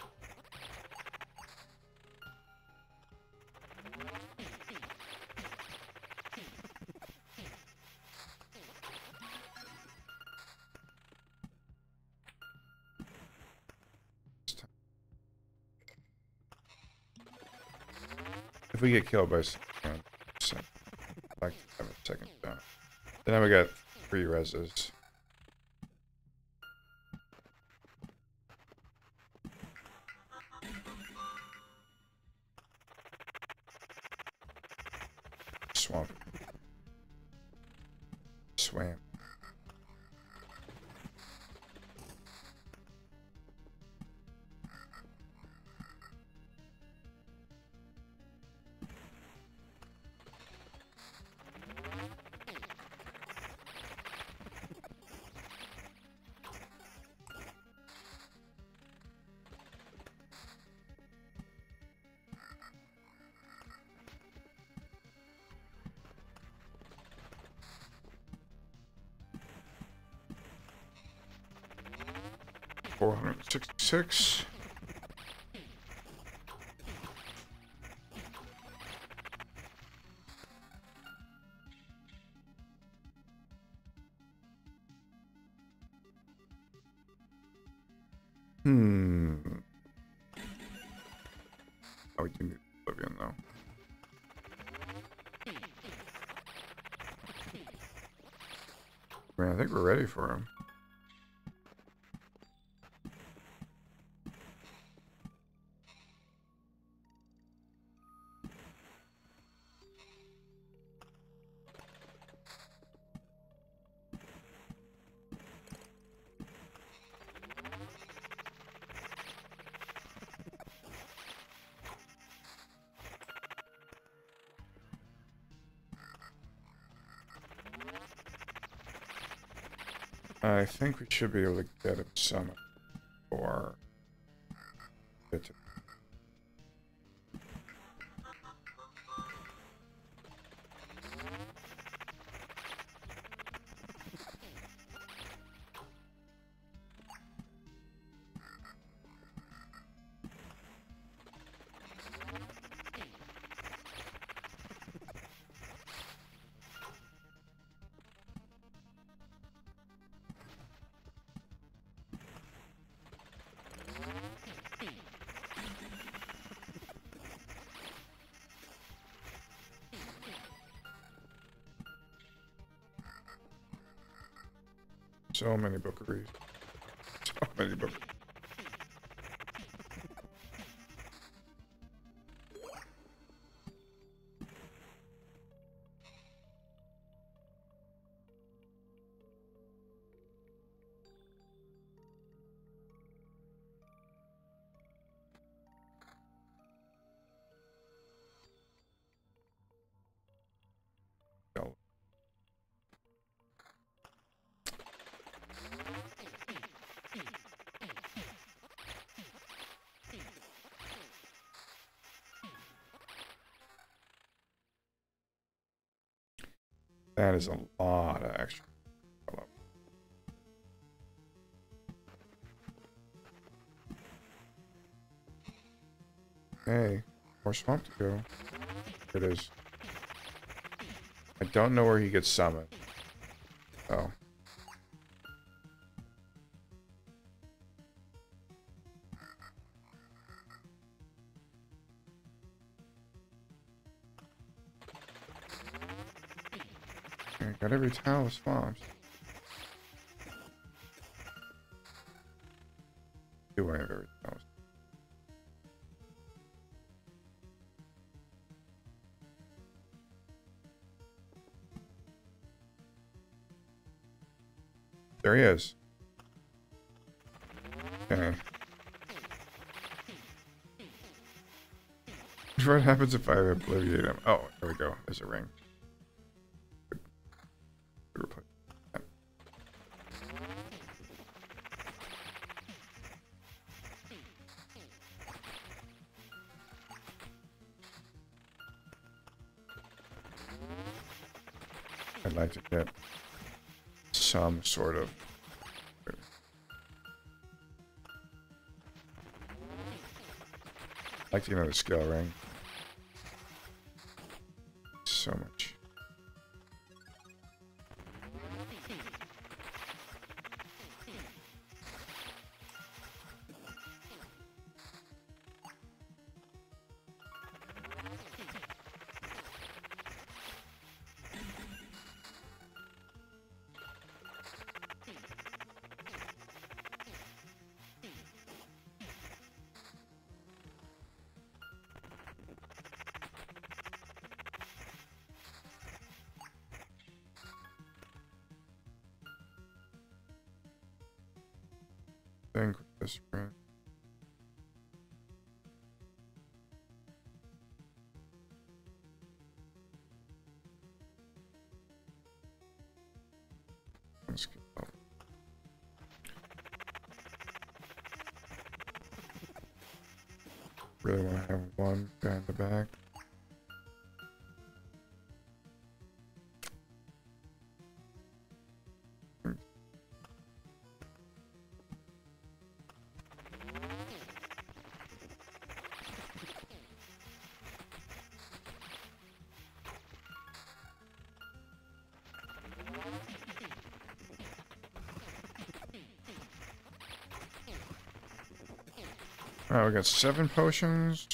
If we get killed by someone, I'd like to have a second shot. Then we got 3 reses. Swamp. Swam. $466. Oh, we do need Oblivion though. I think we're ready for him. I think we should be able to get him summoned or get to. So many bookeries. So many bookeries. That is a lot of extra. Hey, more swamp to go. Here it is. I don't know where he gets summoned. Oh. Okay, got every tile of swamps. Do I have every tile? There he is. Okay. What happens if I obliviate him? Oh, there we go. There's a ring. I'd like to get some sort of. I'd like to get another skill ring. So much. Think with this ring. Let's get over. Really want to have one guy in the back. Alright, we got 7 potions.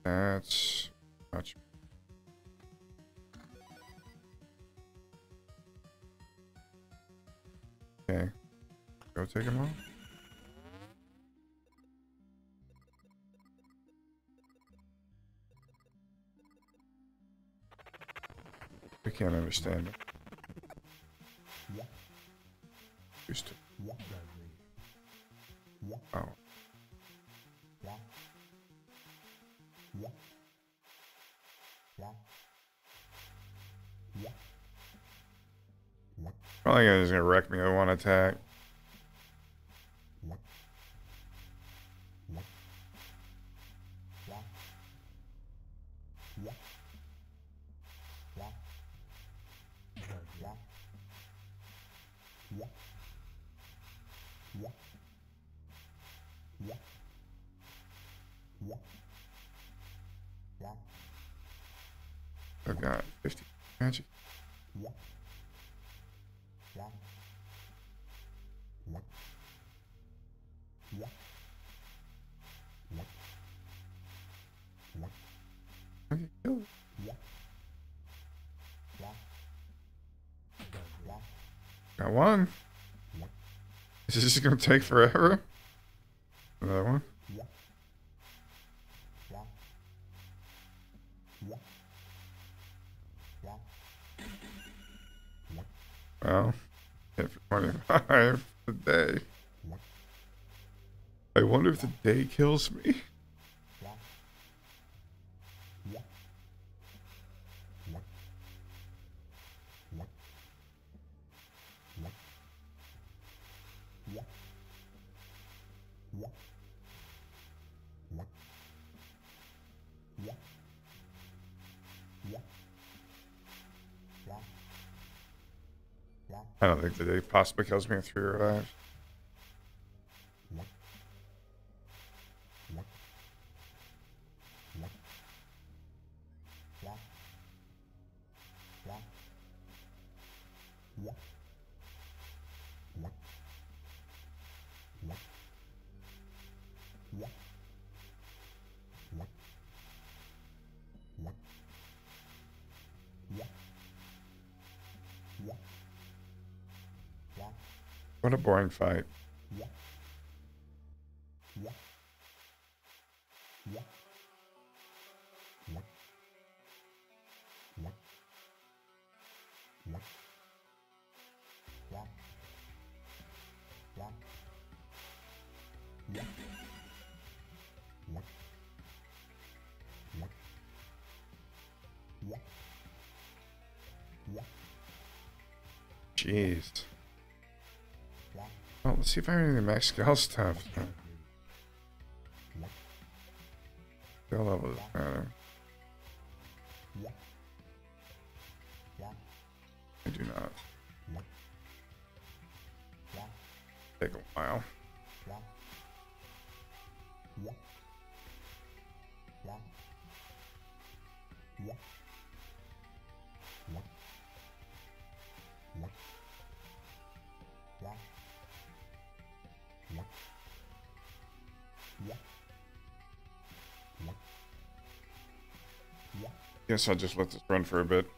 That's much. Okay. Go take them off. I can't understand it. Used to. Oh. Probably just gonna wreck me with one attack. I've got 50 magic. Okay, kill it. Got one. Is this just gonna take forever? Another one. Well, hit for 25 a day. I wonder if the day kills me. I don't think the day possibly kills me in 3 revives. What a boring fight. Jeez. Well, let's see if I have any max skill stuff. Skill level doesn't matter. I do not. Take a while. Guess I'll just let this run for a bit.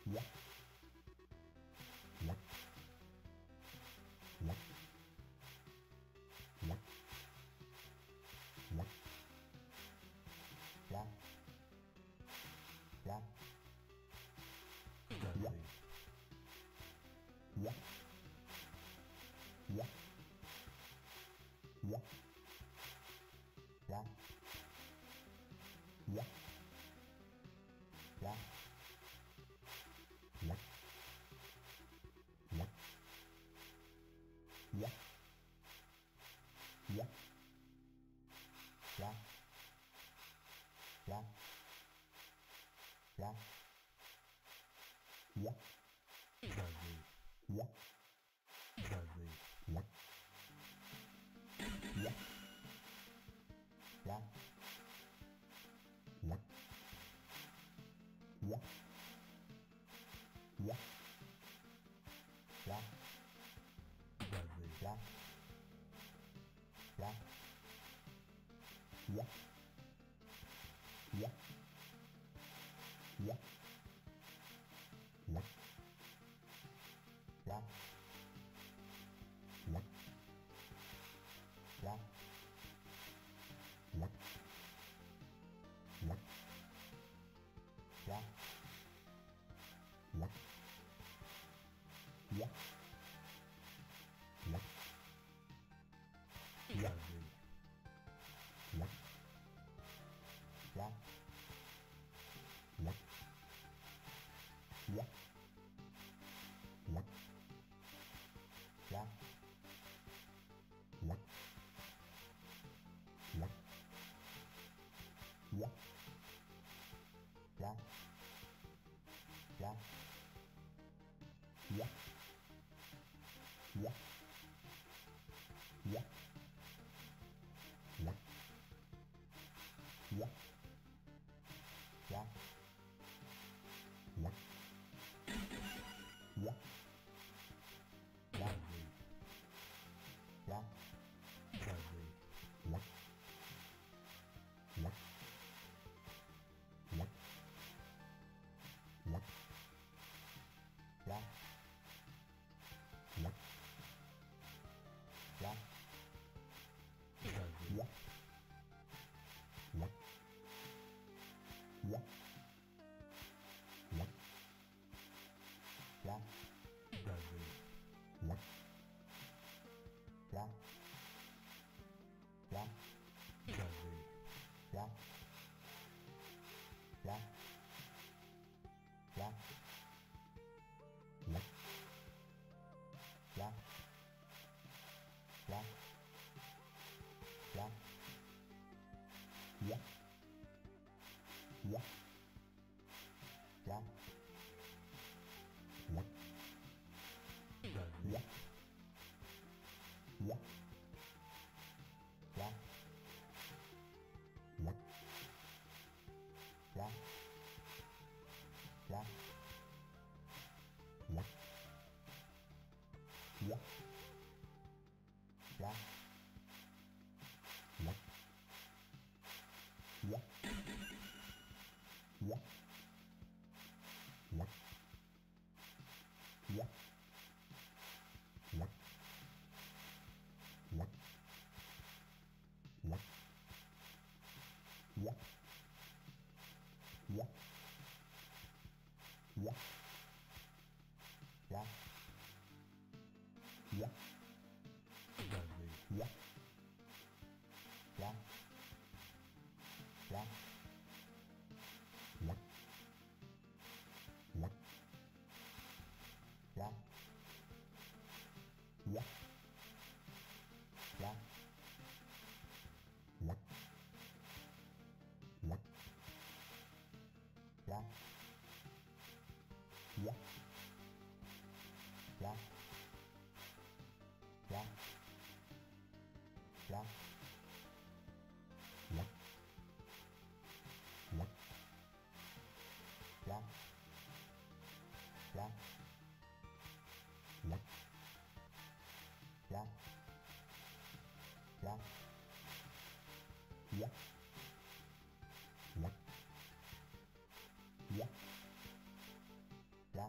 Yeah.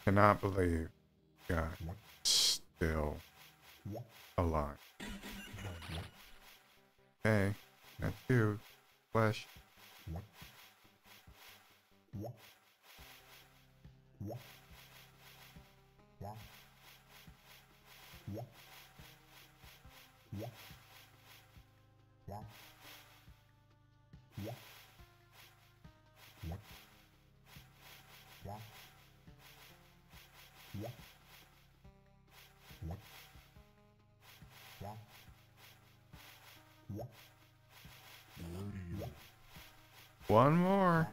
Cannot believe God still alive. Okay, that too. Flesh. One more.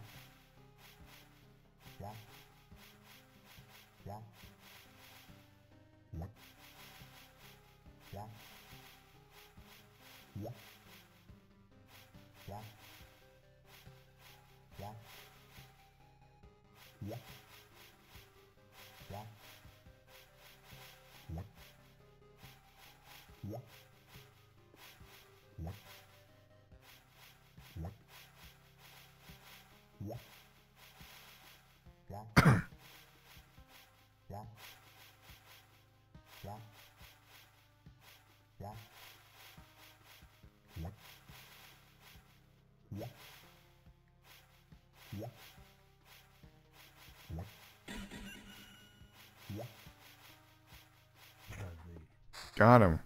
Got him.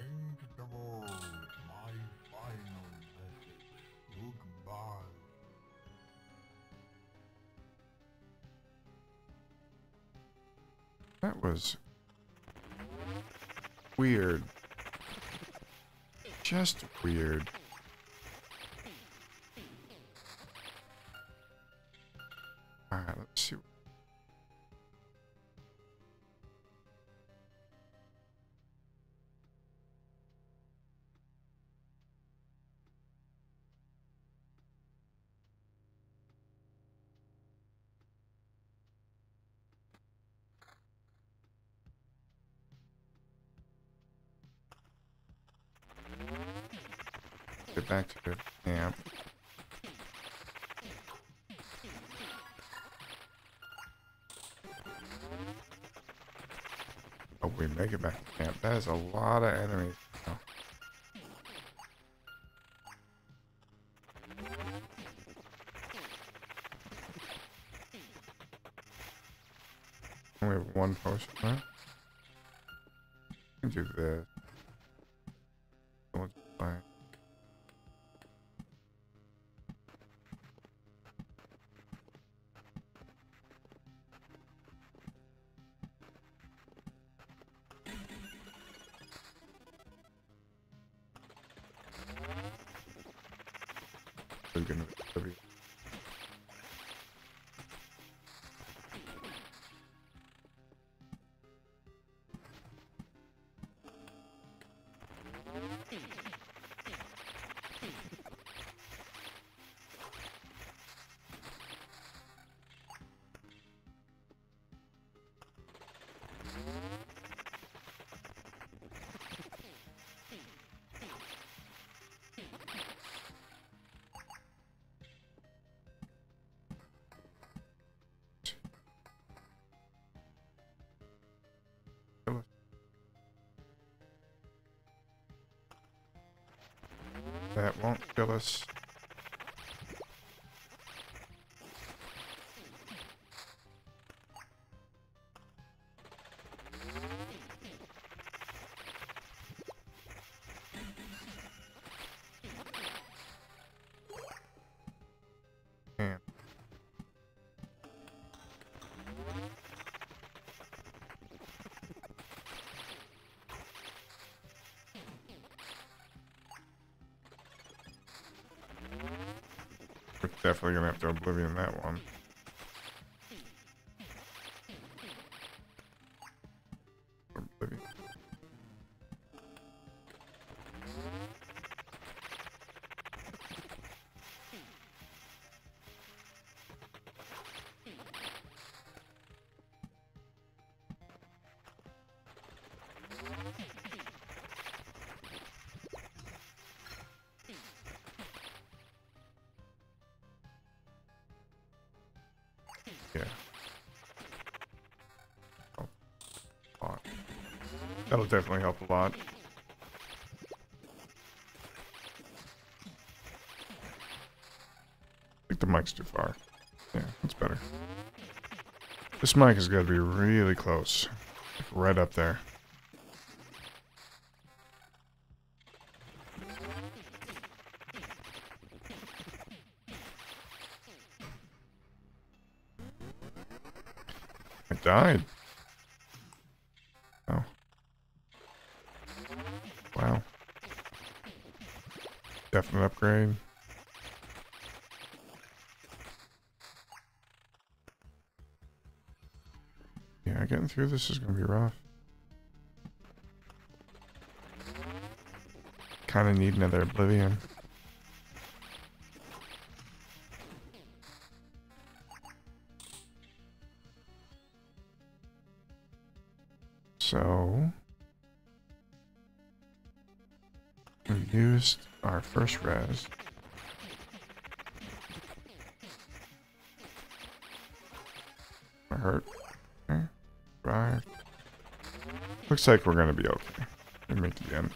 That was weird. Just weird. Alright, let's see. Get back to the camp. Oh, we make it back to camp. That is a lot of enemies. Oh. We have one potion left. We can do this. What's fine. We're gonna be that won't kill us. And we're definitely gonna have to oblivion that one. Oblivion. That'll definitely help a lot. I think the mic's too far. Yeah, that's better. This mic has got to be really close. Right up there. I died. Oh. Wow. Definite upgrade. Yeah, getting through this is going to be rough. Kind of need another Oblivion. So, we used our first res. I hurt. Okay. Right. Looks like we're gonna be okay. We make it again.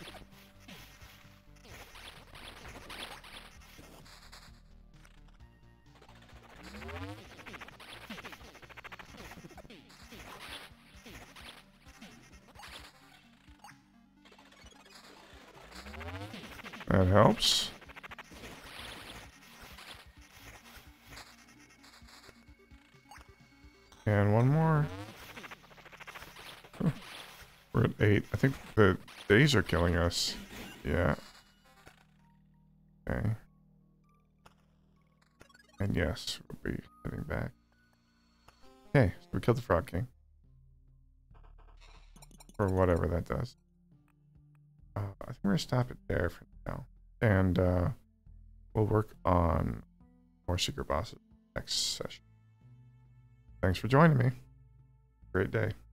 That helps. And one more. Huh. We're at 8. I think the days are killing us. Yeah. Okay. And yes, we'll be heading back. Okay, so we killed the Frog King. Or whatever that does. I think we're going to stop it there for now. And we'll work on more secret bosses next session. Thanks for joining me. Great day.